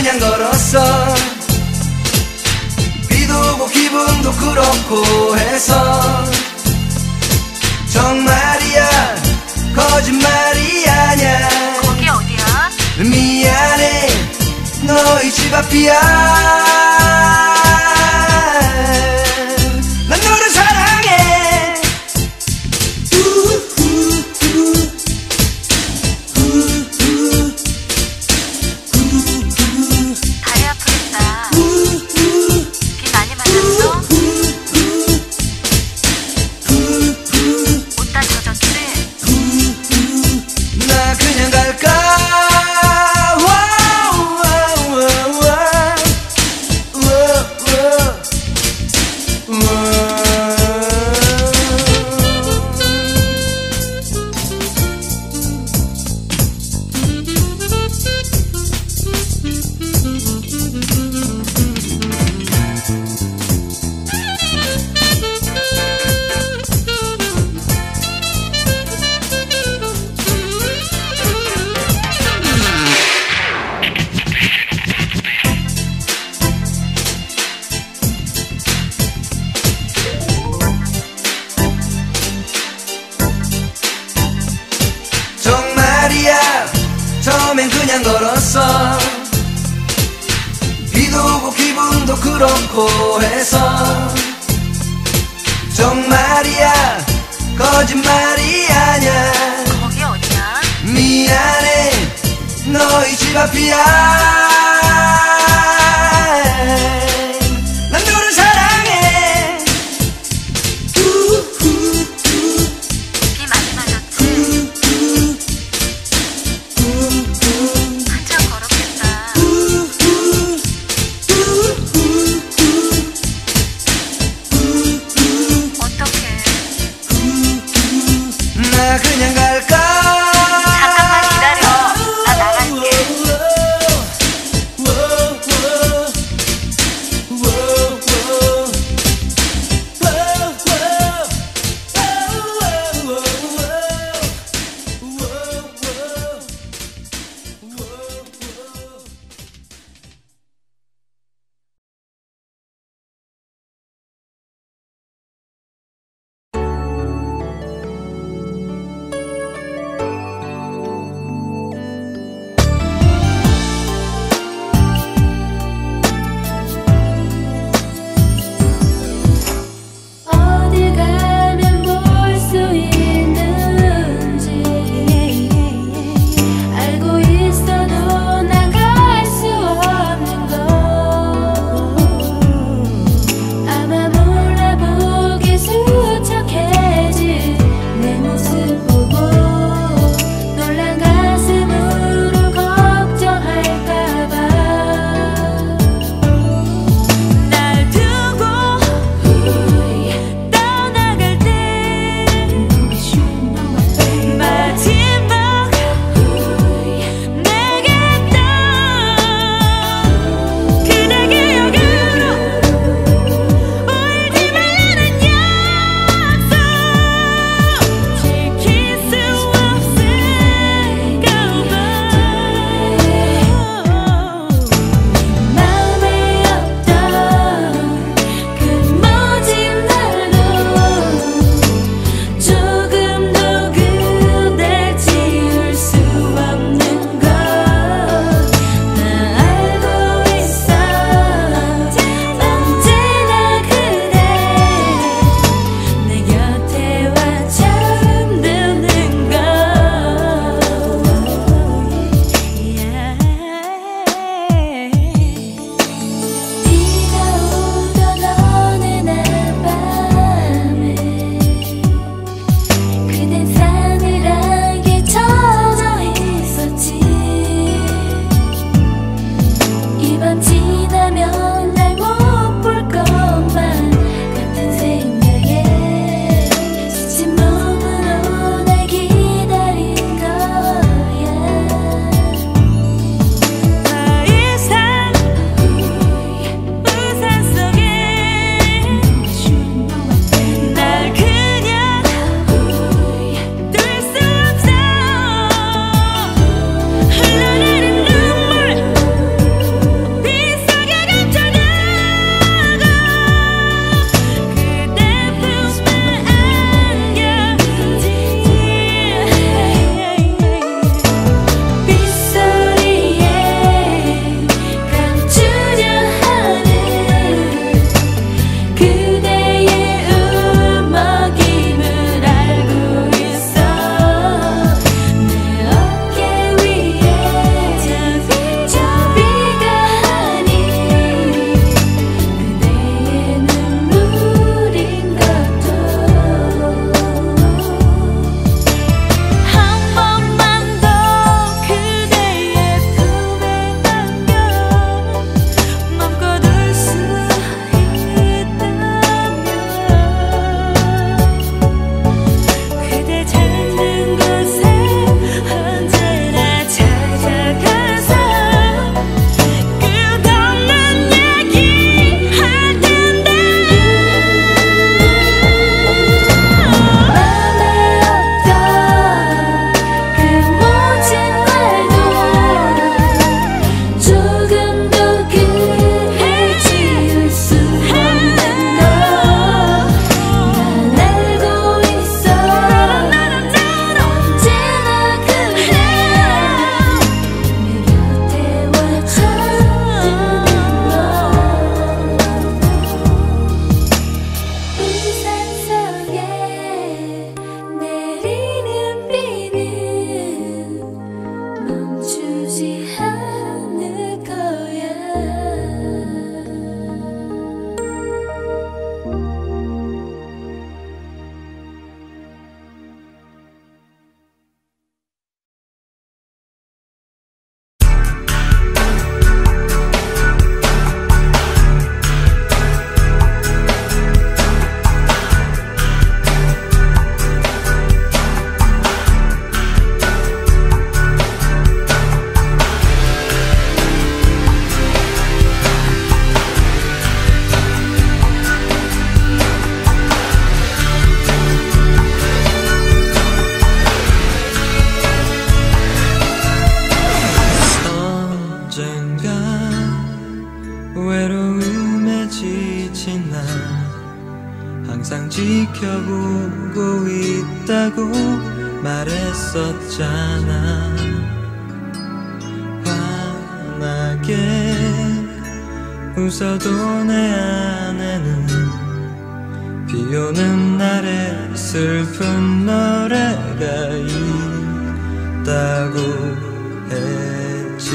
그냥 걸었어. 비도 오고 기분도 그렇고 해서 정말이야 거짓말이 아냐. 거기 어디야? 미안해 너희 집 앞이야. 난 너를 사랑해. 다리 아프겠다. 비 많이 맞았어? 옷 다 젖었지? 나 그냥 갈까. 정말이야 처음엔 그냥 걸었어. 비도 오고 기분도 그렇고 해서 정말이야 거짓말이 아냐. 거기 어디야? 미안해 너희 집 앞이야. 난 너를 사랑해. 비 많이 맞았지? 한참 걸었겠다. 어떡해. 나 그냥 갈까. 잠깐만 기다려. 나 나갈게. 항상 지켜보고 있다고 말했었잖아. 환하게 웃어도 내 안에는 비오는 날에 슬픈 노래가 있다고 했지.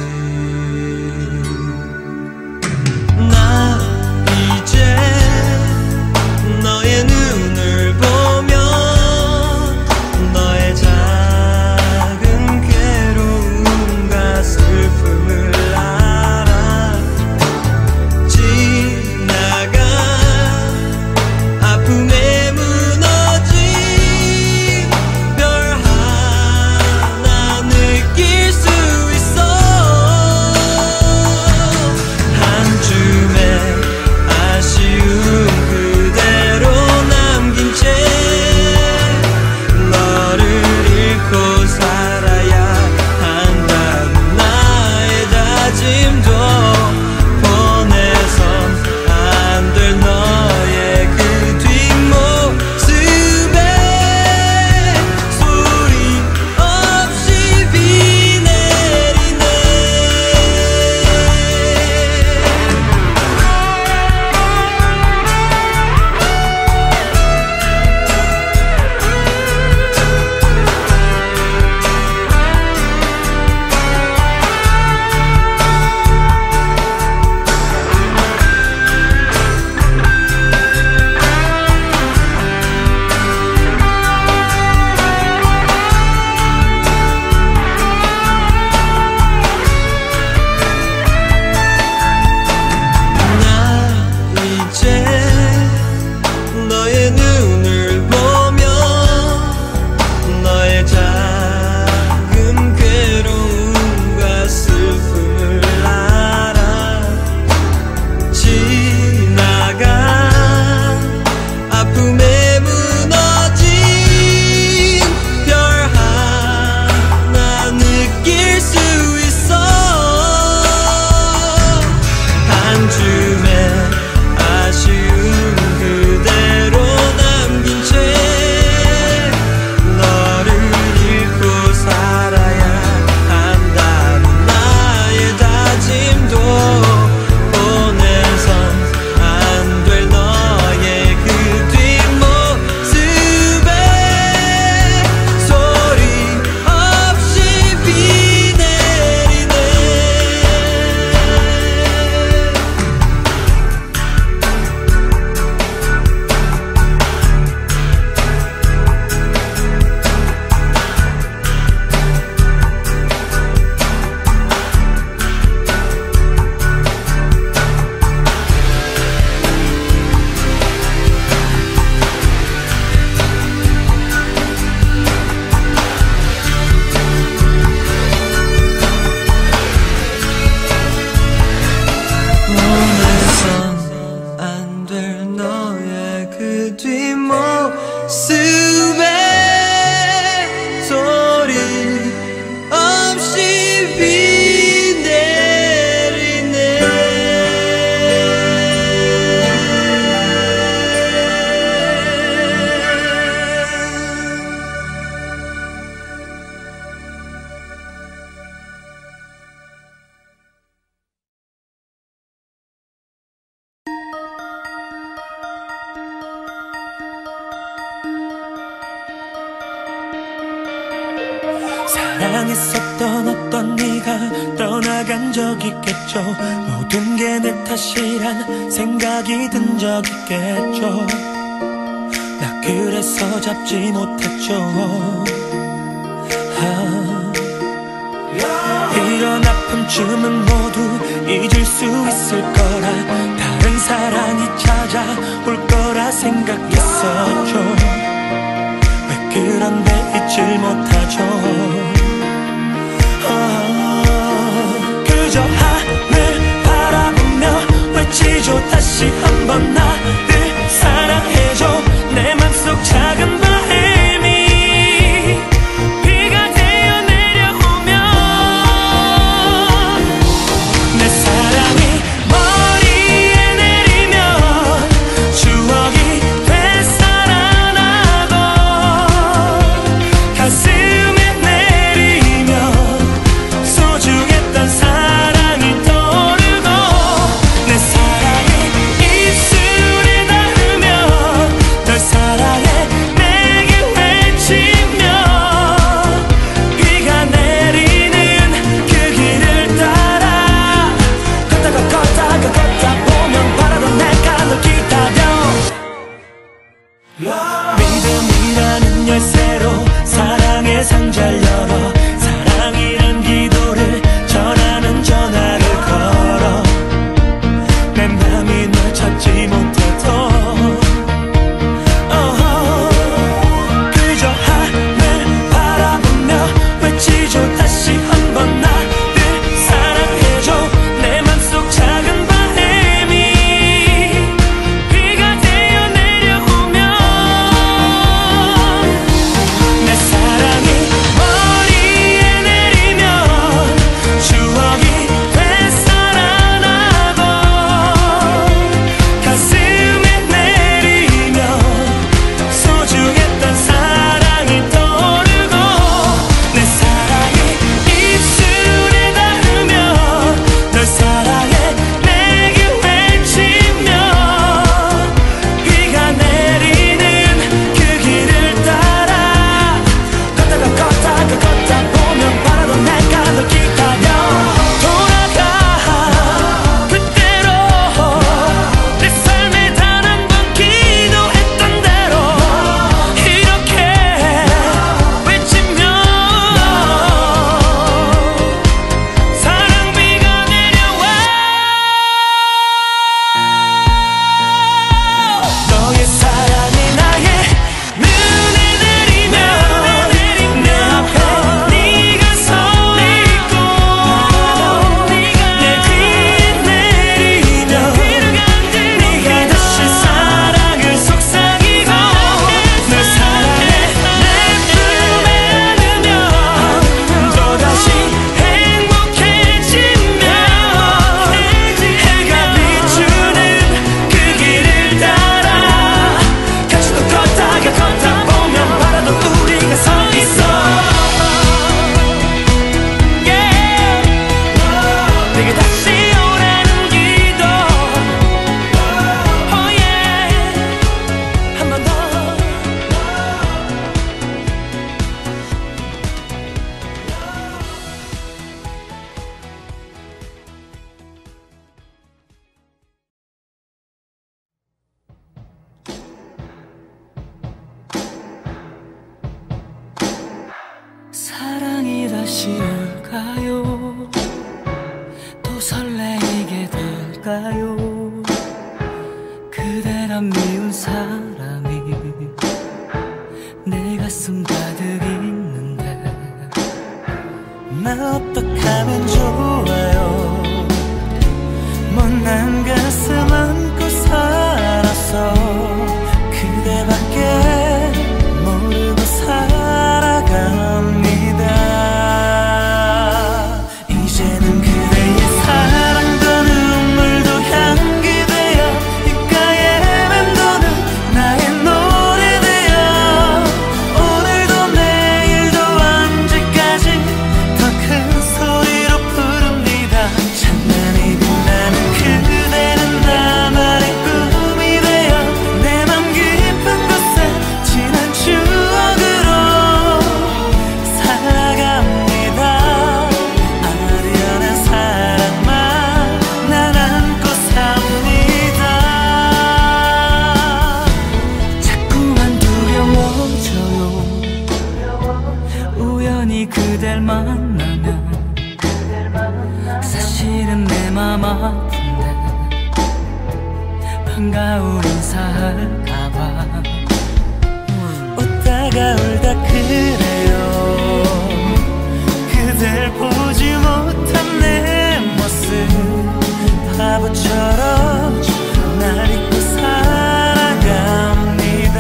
나 이제 너의 눈을 보면 너의 작은 괴로움과 슬픔을 알아. 지나간 아픔에 무너진 별 하나 느낄 수 있어. 한 줌의 아쉬움 그대로 남긴 채 너를 잃고 살아야 한다는 나의 다짐도 보내선 안 될 너의 그 뒷모습에 소리 없이 비 내리네. 나 이제 너의 눈을 보면 너의 작은 괴로움과 슬픔을 알아. 지나간 아픔에 무너진 별 하나 느낄 수 있어. 한 줌의 아쉬움 그대로 남긴 채 너를 잃고 살아야 한다는 나의 다짐도 보내선 안 될 너의 그 뒷모습에 소리 없이 비 내리네. 보내선 안 될 너의 그 뒷모습에 소리 없이 비 내리네. 사랑했었던 어떤 네가 떠나간 적 있겠죠. 모든 게 내 탓이란 생각이 든 적 있겠죠. 나 그래서 잡지 못했죠. 이런 아픔쯤은 모두 잊을 수 있을 거라 다른 사랑이 찾아올 거라 생각했었죠. 왜 그런데 잊질 못하죠. 그저 하늘 바라보며 외치죠. 다시 한번 나를 사랑해줘. 내 맘속 작은 바람이 비가 되어 내려오면 내 사랑이 머리에 내리면 추억이 돼. 싫을까요? 또 설레이게 될까요? 그대란 미운 사람이 내 가슴 가득 있는데 나 어떡하면 좋아요? 못난 가슴 안고 살았어 그대밖에 모르고 살아갑니다. 이제는 그대의 사랑도 눈물도 향기 되어 입가에 맴도는 나의 노래 되어 오늘도 내일도 언제까지 더 큰 소리로 부릅니다. 찬란히 빛나는 그대는 나만의 꿈이 되어 내 맘 깊은 곳에 지난 추억으로 살아갑니다. 아련한 사랑만 난 안고 삽니다. 자꾸만 두려워져요. 우연히 그댈 만나면 사실은 내 맘 아픈데 반가운 인사할까봐 웃다가 울다 그래요. 그댈 보지 못한 내 모습 바보처럼 날 잊고 살아갑니다.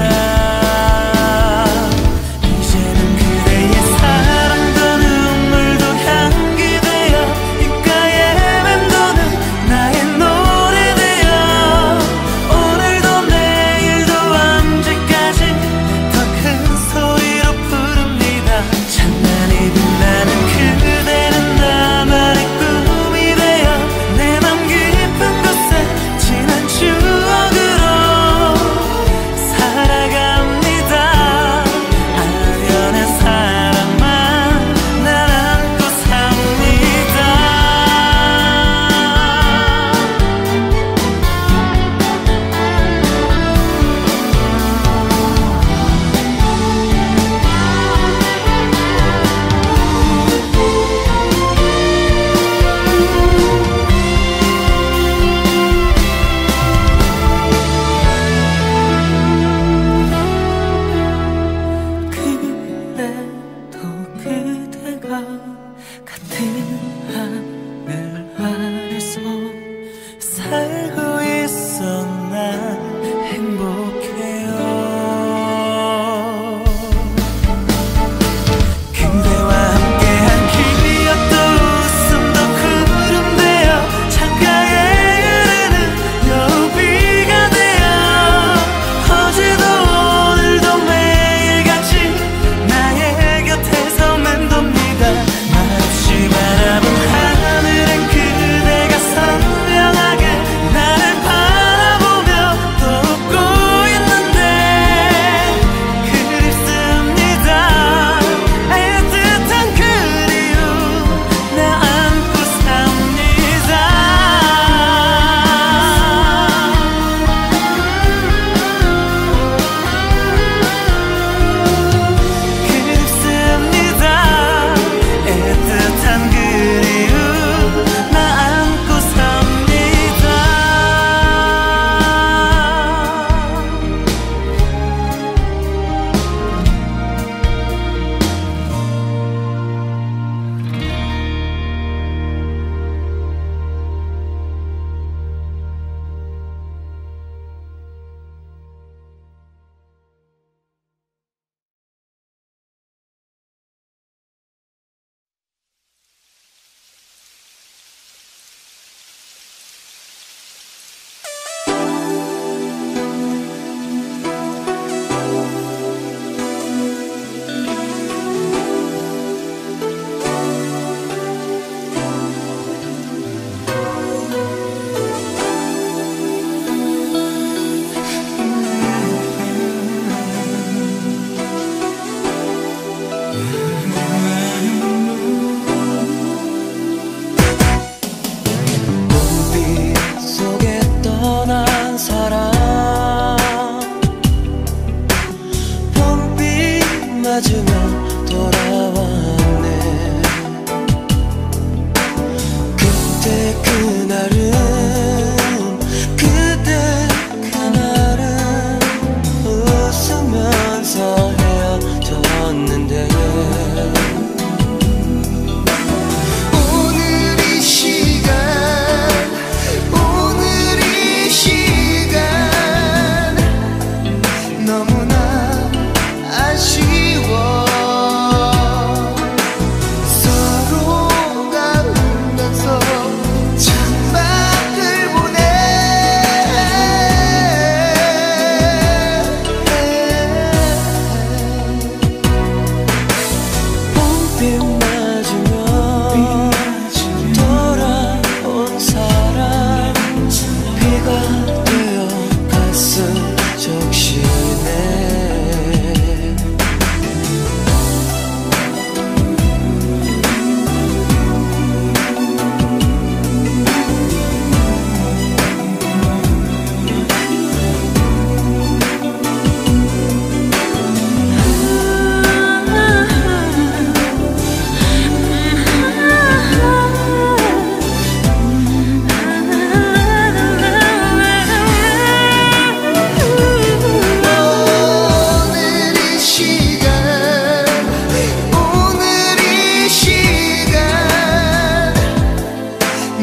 이제는 그대의 사랑도 눈물도 향기 되어 입가에 맴도는 나의 노래 되어 오늘도 내일도 언제까지 더 큰 소리로 부릅니다. 찬란히 빛나는 그대는 나만의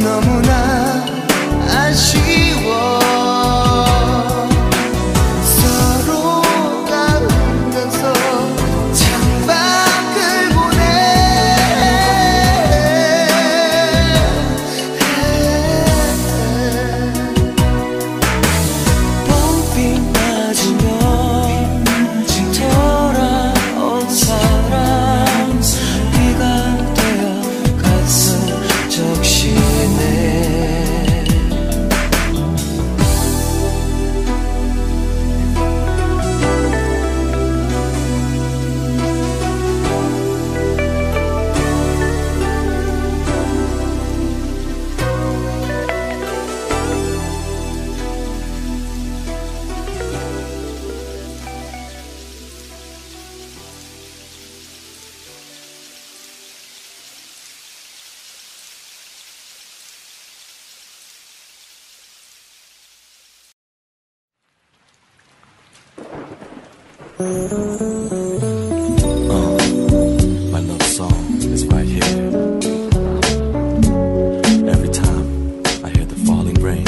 너무나 아쉬워 서로가 울면서 창밖을 보내 봄비 맞으면 돌아온 사람 비가 되어 가슴 적시네 My love song is right here. Every time I hear the falling rain,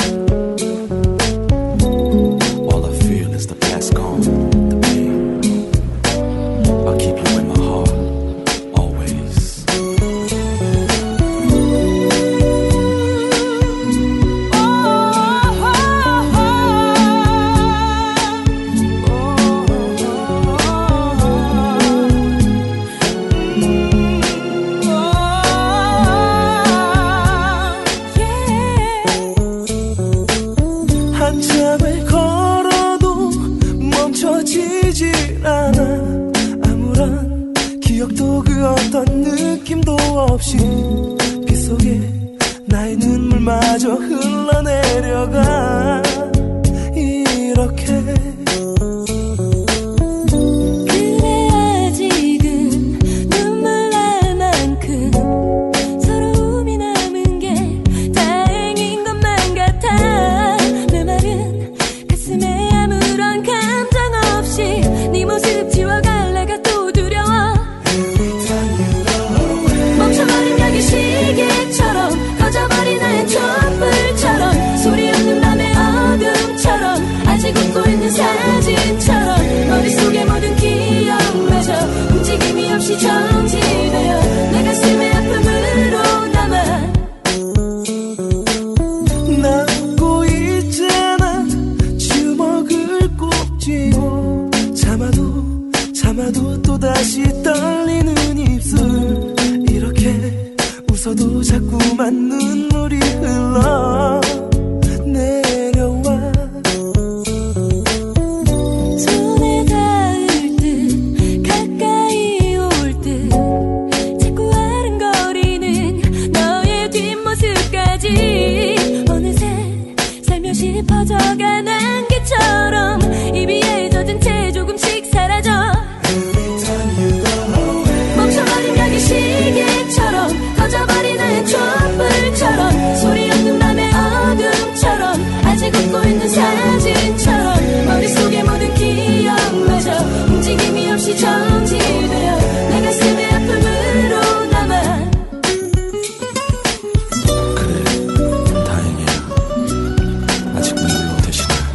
all I feel is the past gone, the pain. I'll keep you in my heart, always. 한참을 걸어도 멈춰지질 않아 아무런 기억도 그 어떤 느낌도 없이 빗속에 나의 눈물마저 흘러내려가 이렇게 그래 아직은 눈물 날 만큼 서러움이 남은 게 다행인 것만 같아 내 말은 가슴에 아무런 감정 없이 네 모습 지워갈래가 또 두려워 멈춰버린 여기 시계처럼 꺼져버린 나의 촛불처럼 소리 없는 밤의 어둠처럼 아직 웃고 있는 사진처럼 머릿속의 모든 기억마저 움직임이 없이 정지되어 내 가슴에 아픔으로 남아 나 웃고 있잖아 주먹을 꼭 쥐고 참아도 또다시 떨리는 입술 이렇게 웃어도 자꾸만 눈물이 흘러 내려와 손에 닿을 듯 가까이 올 듯 자꾸 아른거리는 너의 뒷모습까지 어느새 살며시 퍼져간 안개처럼 이 비에 젖은 채 조금씩 사라져 멈춰버린 여기 시계처럼 꺼져버린 나의 촛불처럼 소리 없는 밤의 어둠처럼 아직 웃고 있는 사진처럼 머릿속의 모든 기억마저 움직임이 없이 정지되어 내 가슴에 아픔으로 남아 그래, 다행이야. 아직 눈물로 대신해.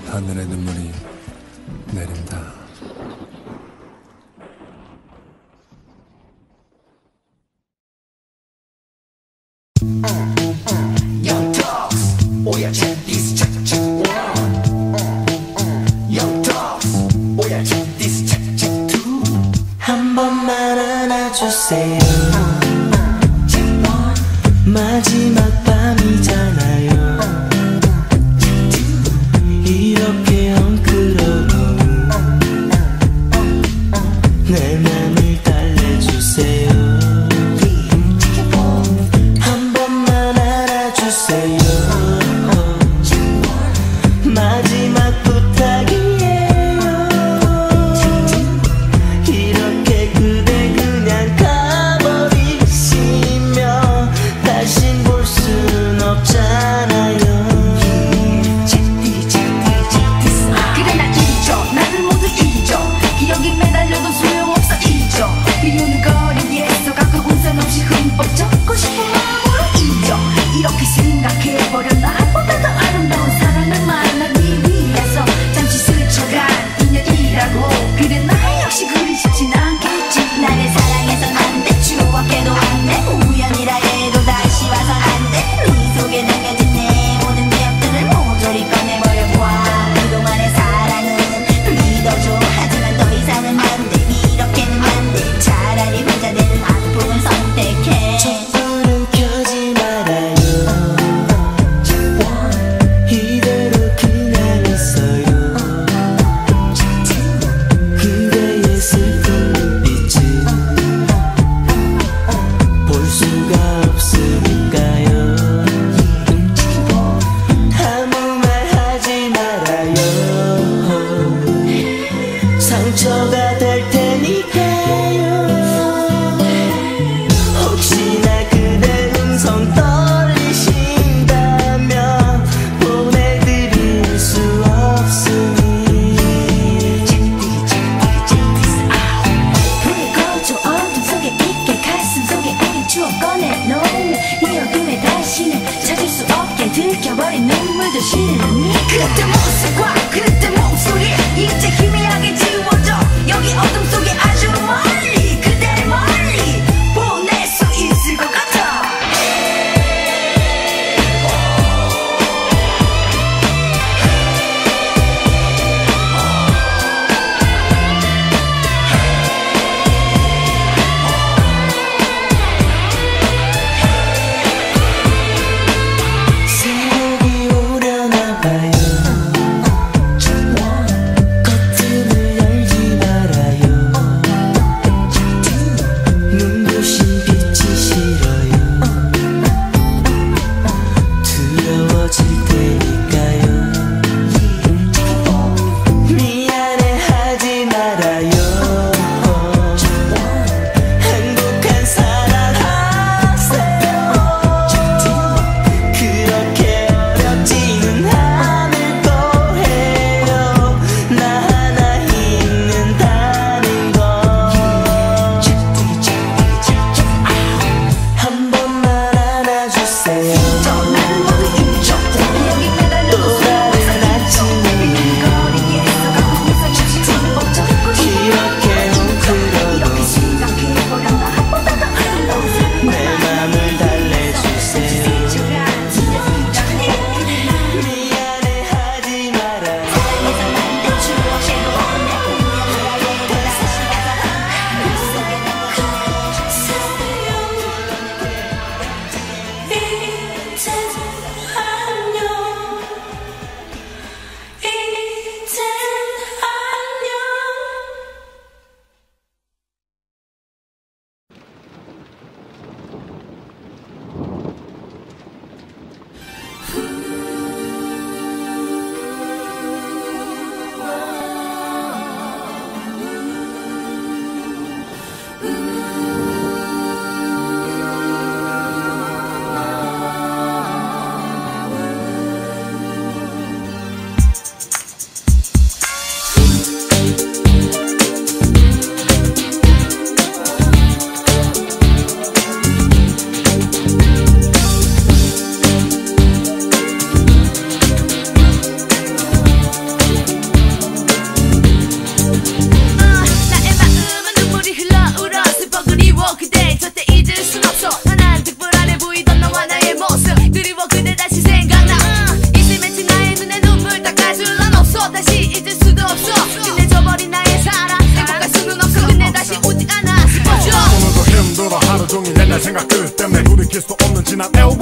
하늘에 눈물이 내린다. Young dogs, 오야 check this, check check one. Young dogs, 오야 check this, check check two. 한 번만 안아주세요. 마지막 밤이잖아요. 이렇게 엉클어도 내 맘을 달래주세요. 한 번만 안아주세요. 마지막 부탁이에요. 이렇게 그대 그냥 가버려.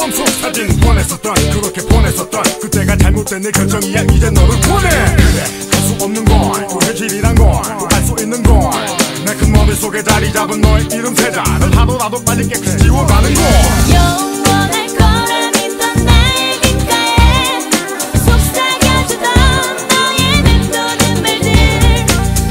마음속 사진 보냈었던 그렇게 보냈었던 그때가 잘못된 내 결정이야 이제 너를 보내 그래 할 수 없는 걸 또 현실이란 걸 알 수 있는 걸 내 큰 머릿속에 자리 잡은 너의 이름 세자 널 하루라도 빨리 깨끗이 지워가는 걸 영원할 거라 믿던 나의 귓가에 속삭여주던 너의 맴도는 말들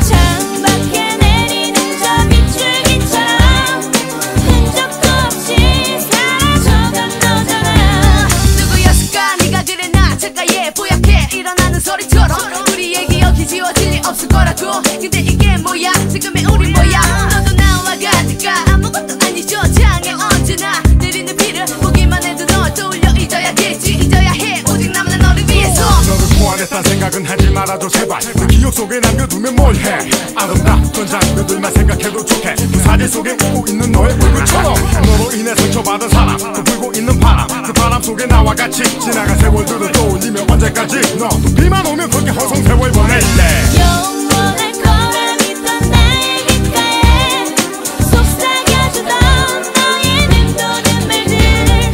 창밖에 내리는 저 빗줄기처럼 흔적도 없이 사라져간 너잖아 누구였을까 네가 그래 나 창가에 뽀얗게 일어나는 소리처럼 우리의 기억이 지워질 리 없을 거라고 근데 이게 뭐야 지금의 우리 뭐야 너도 나와 같을까 아무것도 아니죠 장애 언제나 내리는 비를 보기만 해도 널 떠올려 잊어야겠지 잊어야 해 오직 나만 너를 위해서 너를 포함했단 생각은 하지 말아줘 제발 그 기억 속에 남겨두면 뭘해 아름답던 장면들만 생각해도 좋게 그 사진 속에 웃고 있는 너의 얼굴처럼 너로 인해 상처받은 사람 또 불고 있는 바람 그 바람 속에 나와 같이 지나간 세월들을 떠올리며 언제까지 너도 비만 오면 그렇게 허송세월 보낼래 영원할 거라 믿던 나의 귓가에 속삭여주던 너의 맴도는 말들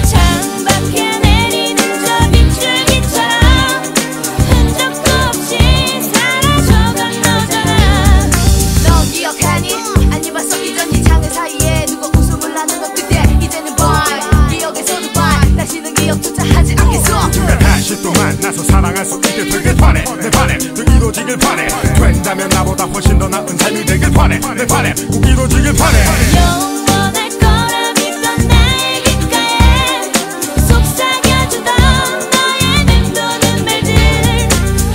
창밖에 내리는 저 빗줄기처럼 흔적도 없이 사라져간 너잖아 너 기억하니 안 입었어 이전이 장애 사이에 누가 웃음을 나는 것 그때 이제는 boy 기억에서도 boy 다시는 기억조차 하지 않겠어 누가 다시 또 만나서 사랑할 수 있게 되길 바래 내 바람 늘 이루어지길 바래 된다면 나보다 훨씬 더 나은 삶이 되길 바래 내 바람 꼭 이루어지길 바래 영원할 거라 믿던 나의 귓가에 속삭여주던 너의 맴도는 말들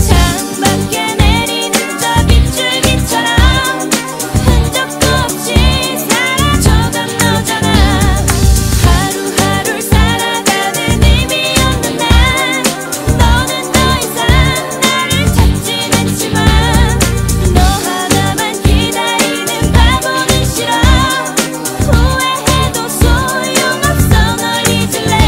창밖에 내리는 저 빗줄기처럼 흔적도 없이 사라져간 너잖아 하루하루를 살아가는 의미 없는 날 너는 더 이상 나를 찾진 않지만 너 하나만 기다리는 바보는 싫어 후회해도 소용없어 널 잊을래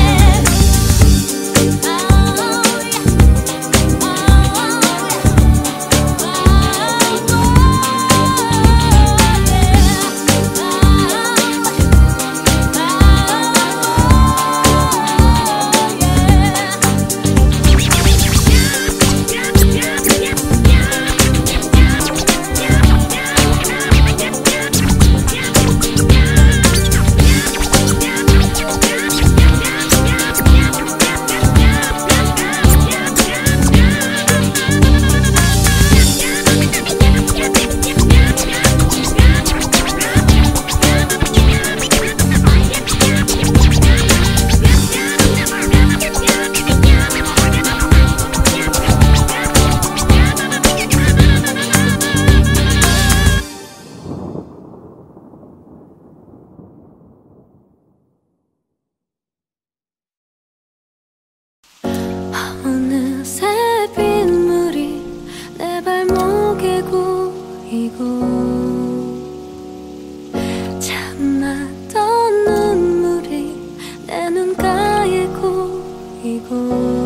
어느새 빗물이 내 발목에 고이고 참았던 눈물이 내 눈가에 고이고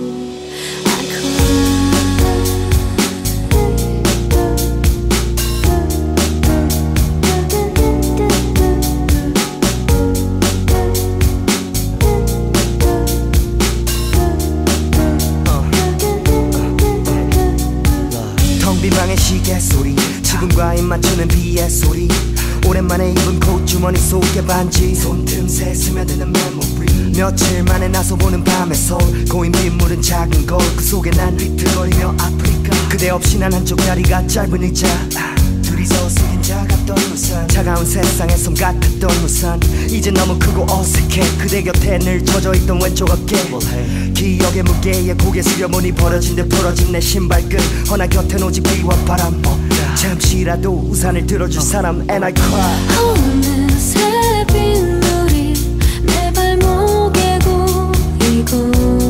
텅빈방의 시계 소리 지금과 입맞추는 비의 소리 오랜만에 입은 콧주머니 속에 반지 손틈새 스며드는 메모리 며칠 만에 나서 보는 밤의 서울 고인 빗물은 작은 거울 그 속에 난 비틀거리며 아프리카 그대 없이 난 한쪽 다리가 짧은 의자 둘이서 쓰긴 작았던 우산 차가운 세상의 섬 같았던 우산 이제 너무 크고 어색해 그대 곁에 늘 젖어있던 왼쪽 어깨 기억의 무게에 고개 숙여보니 벌어진 듯 부러진 내 신발끈 허나 곁엔 오직 비와 바람 잠시라도 우산을 들어줄 사람 And I cry 어느새 빗물이 내 발목에 고이고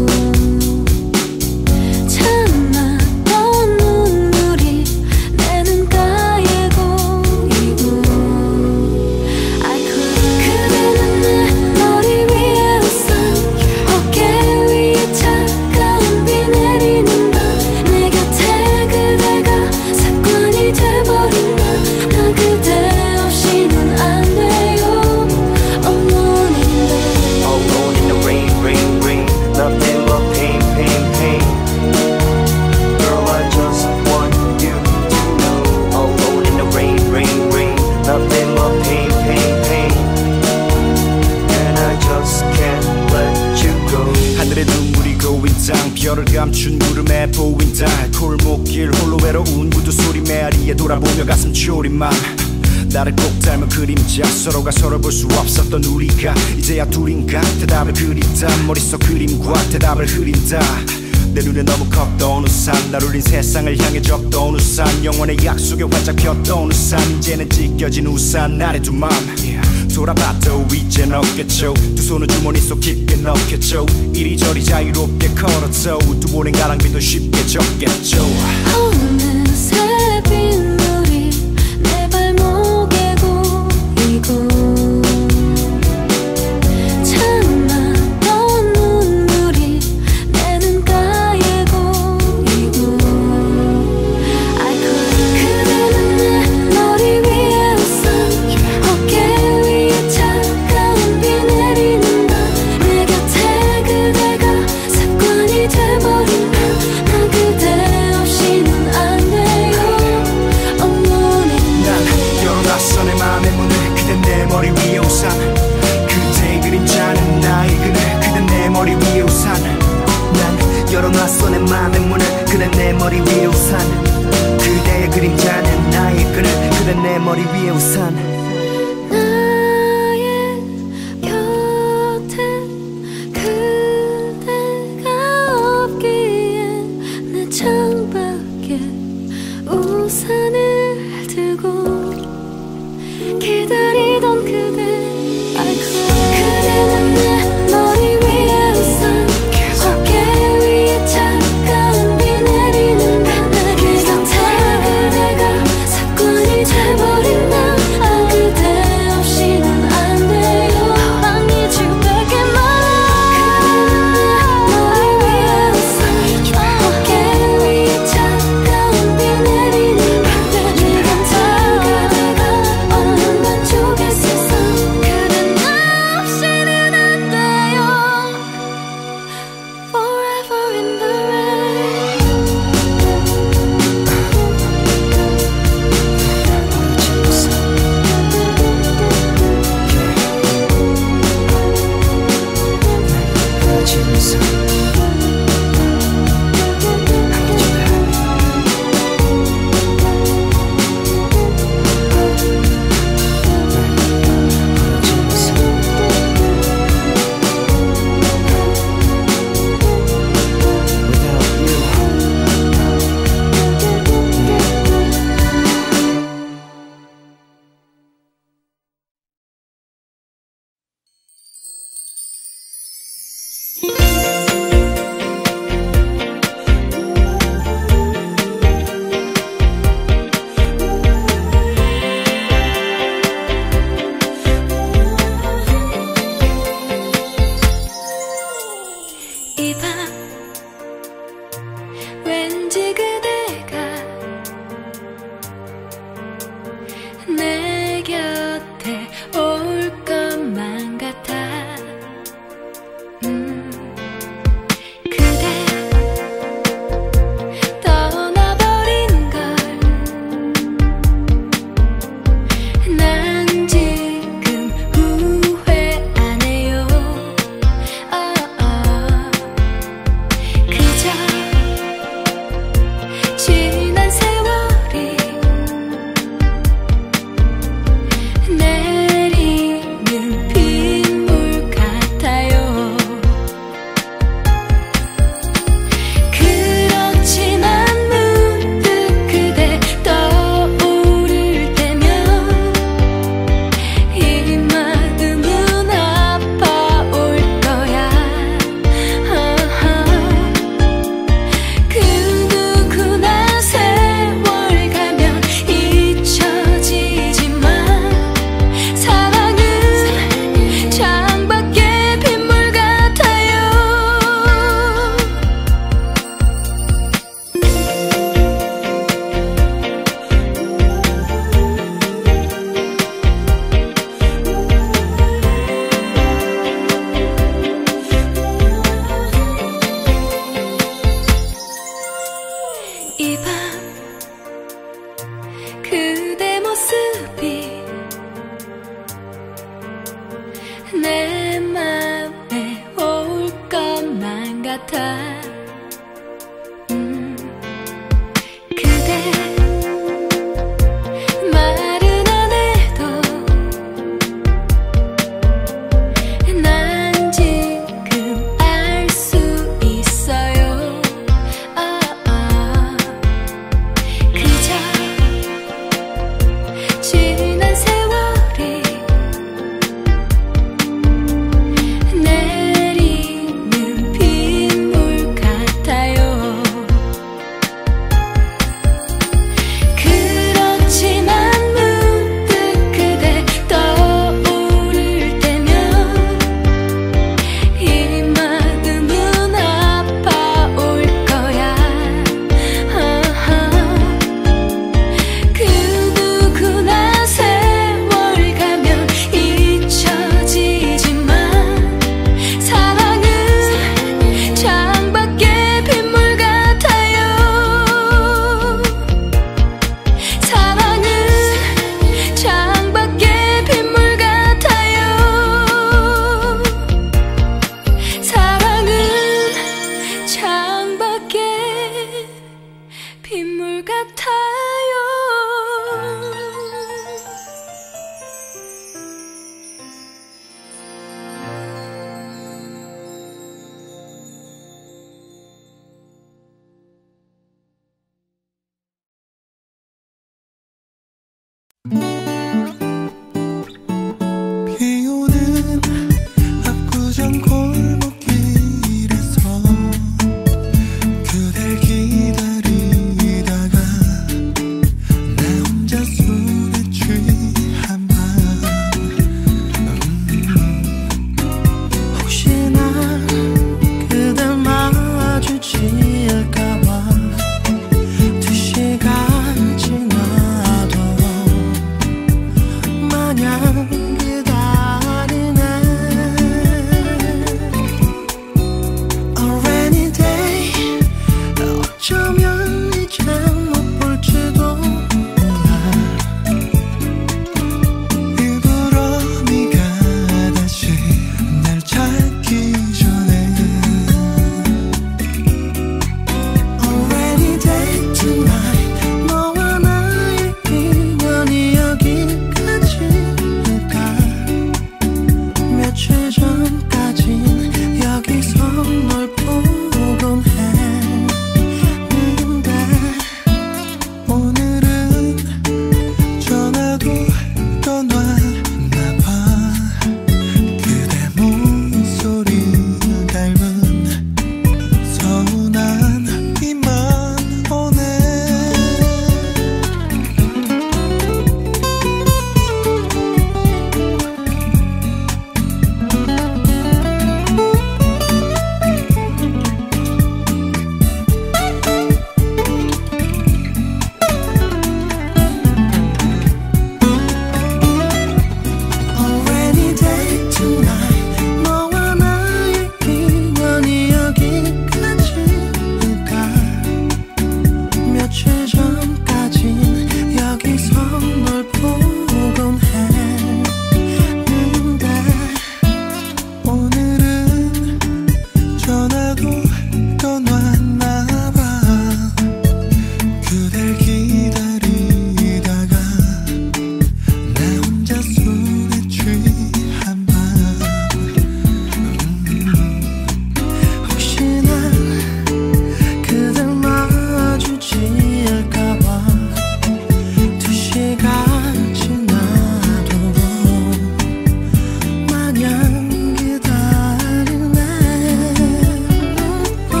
참았던 눈물이 내 눈가에 고이고 I cry 그대는 내 머리 위에 웃어 어깨 위에 차가운 비 내리는 밤 내 곁에 그대가 습관이 돼버린 나 그대 없이는 안 푸름에 보인다 골목길 홀로 외로운 구두 소리 메아리에 돌아보며 가슴 졸임만 나를 꼭 닮은 그림자 서로가 서로 볼 수 없었던 우리가 이제야 둘인가 대답을 그린다 머릿속 그림과 대답을 흐린다 내 눈에 너무 컸던 우산 날 울린 세상을 향해 졌던 우산 영원의 약속에 활짝 폈던 우산 이제는 찢겨진 우산 아래 두 맘 돌아봐도 이젠 없겠죠 두 손을 주머니 속 깊게 넣겠죠 이리저리 자유롭게 걸었죠 두 번의 가랑비도 쉽게 젖겠죠 어느새 빗물이 내 발목에 고이고 참았던 눈물이 내 눈가에 고이고 그대는 내 머리 위에 웃어 어깨 위에 차가운 비 내리는 건 내 곁에 그대가 습관이 돼버린 난 그대 없이는 안 돼요 난 열어놨어 내 맘의 문을 그댄 내 머리 위에 우산 그대의 그림자는 나의 그늘 그댄 내 머리 위에 우산 난 열어놨어 내 맘의 문을 그댄 내 머리 위에 우산 그대의 그림자는 나의 그늘 그댄 내 머리 위에 우산 나의 곁에 그대가 없기엔 내 창밖에 우산을 들고 기다리던 그대 그대는 내 머리 위에 우산 어깨 위에 차가운 비 내리는 내 곁에 그대가 습관이 돼버린 난 그대 없이는 안 돼요 I need you back in my life 그대는 내 머리 위에 우산 어깨 위에 차가운 비 내리는 내 곁에 그대가 없는 반쪽의 세상 그대 나 없이는 안 돼요 Forever in the rain 이 밤 왠지 그대가 내 곁에 올 것만 같아 그대 떠나버린 걸 난 지금 후회 안 해요 그저 지난 세월이 내리는 빗물 같아요 그렇지만 문득 그대 떠오를 때면 이 마음은 아파올 거야 그 누구나 세월 가면 잊혀지지만 사랑은 창밖의 빗물 같아요 이 밤 그대 모습이 내 맘에 올 것만 같아 같아요. 비오는 압구정 골목길에서 그댈 기다리다가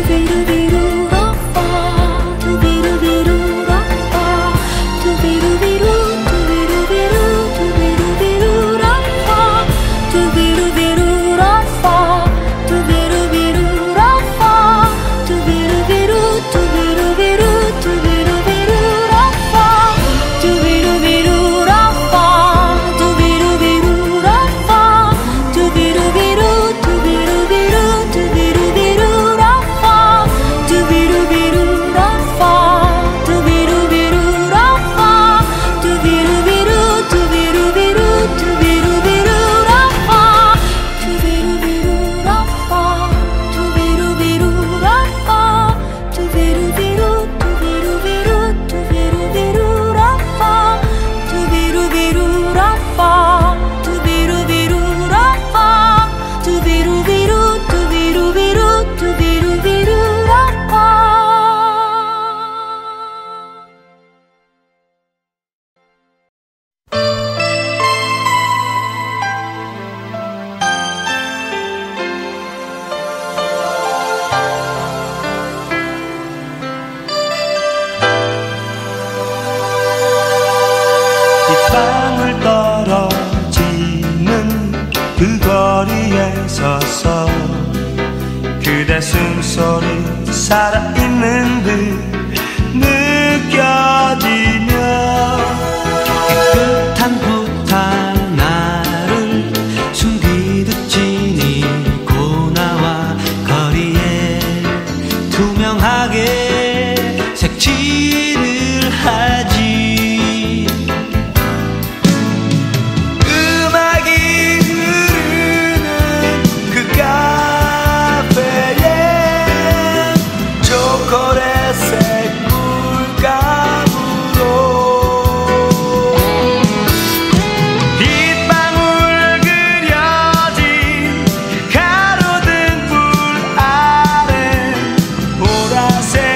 빗방울 떨어지는 그 거리에 서서 그대 숨소리 살아있는 듯 느껴지며 깨끗한 부탄 나를 숨기듯 지니고 나와 거리에 투명하게 색칠을 하지. 음악이 흐르는 그 카페에 초콜릿색 꿀감으로 빗방울 그려진 가로등 불 아래 보라색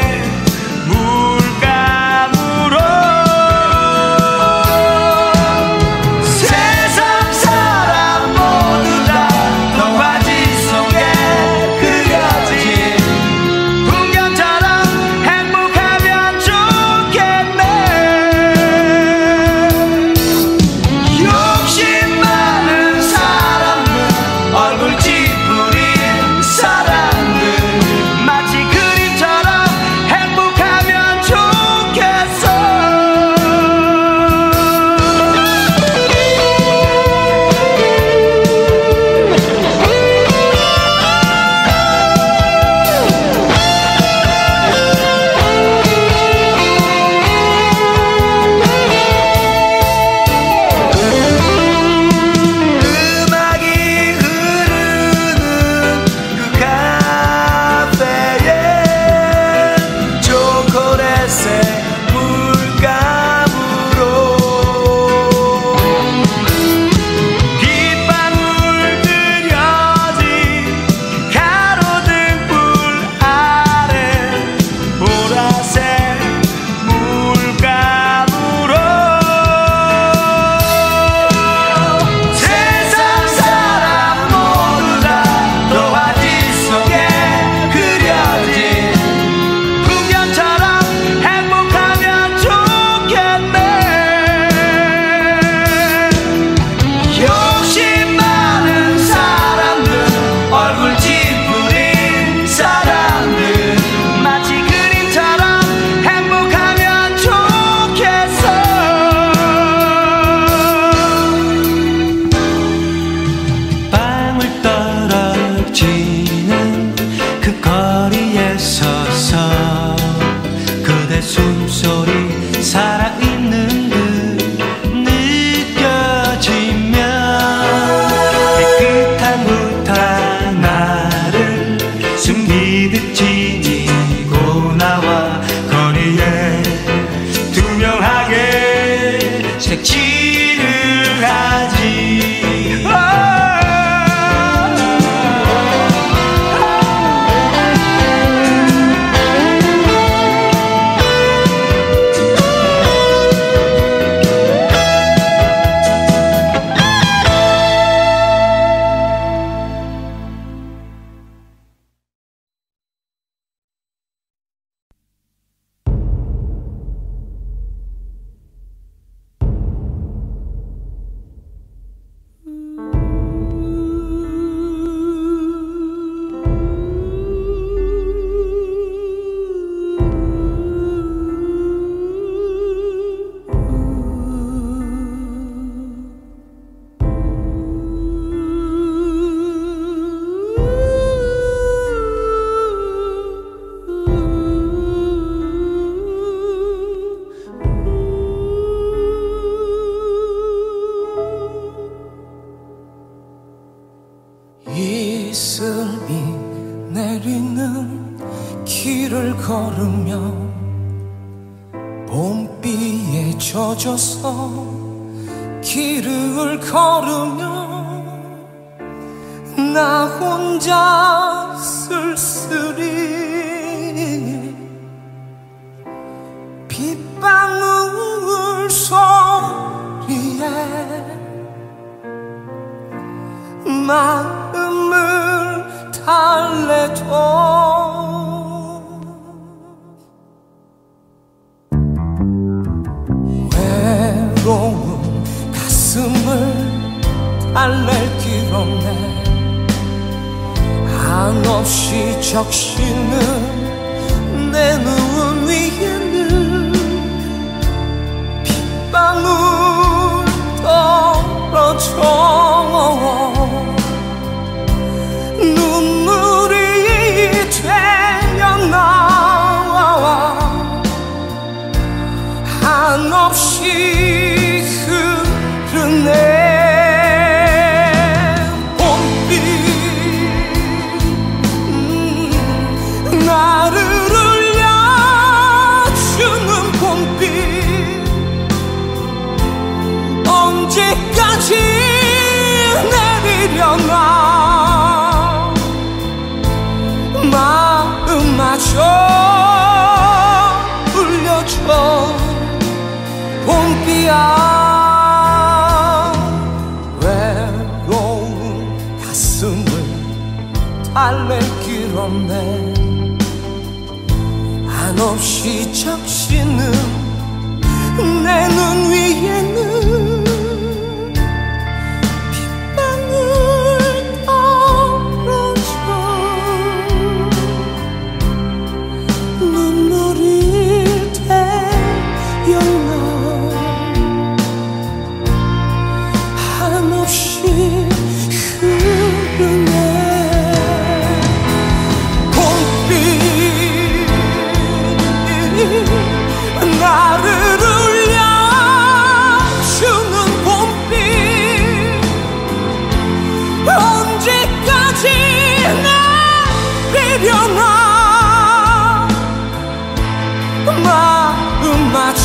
길을 걸으며 봄비에 젖어서 길을 걸으며 나 혼자 쓸쓸히 빗방울 소리에 마음을 달래도 외로운 가슴을 달랠 길 없네 한없이 적시는 내 눈 위에는 빗방울 떨어져 눈물이 되어나와 한없이 흐르네 나를 울려주는 봄비 언제까지 내리려나 마음마저 울려줘 봄비야 외로운 가슴을 달랠 길 없네 한없이 적시는 내 눈 위에는 빗방울 떨어져 눈물이 되어나 한없이 흐르네 나를 울려주는 봄비 언제까지 내리려나 마음마저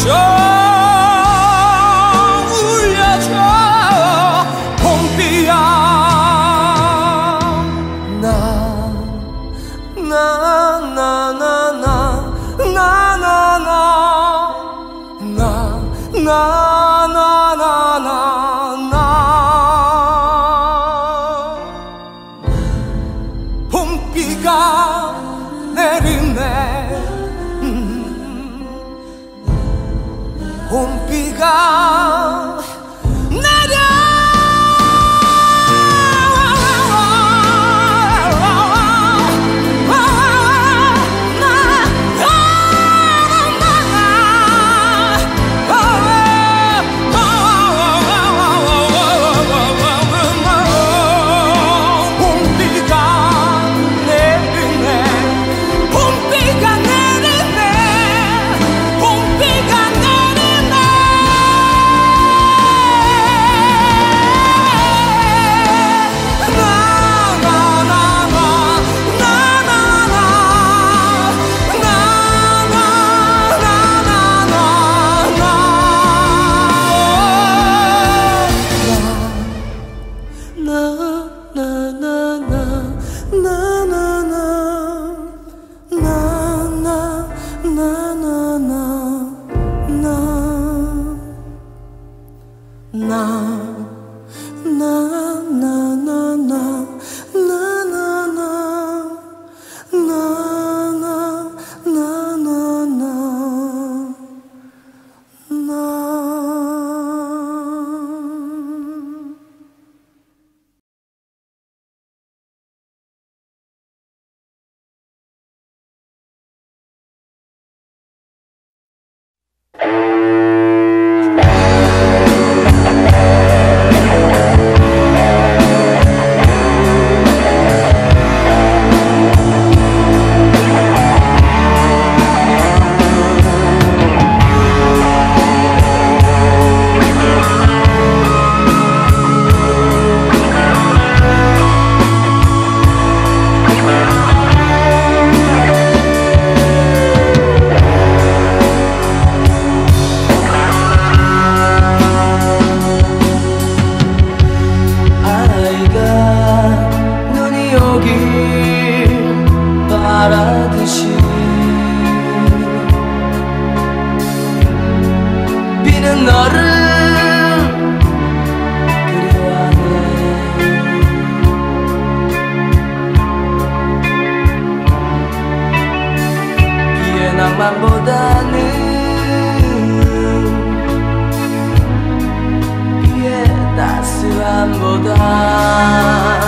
울려줘 봄비야 봄비가 내리네 봄비가 내려 낭만보다는 따스함보다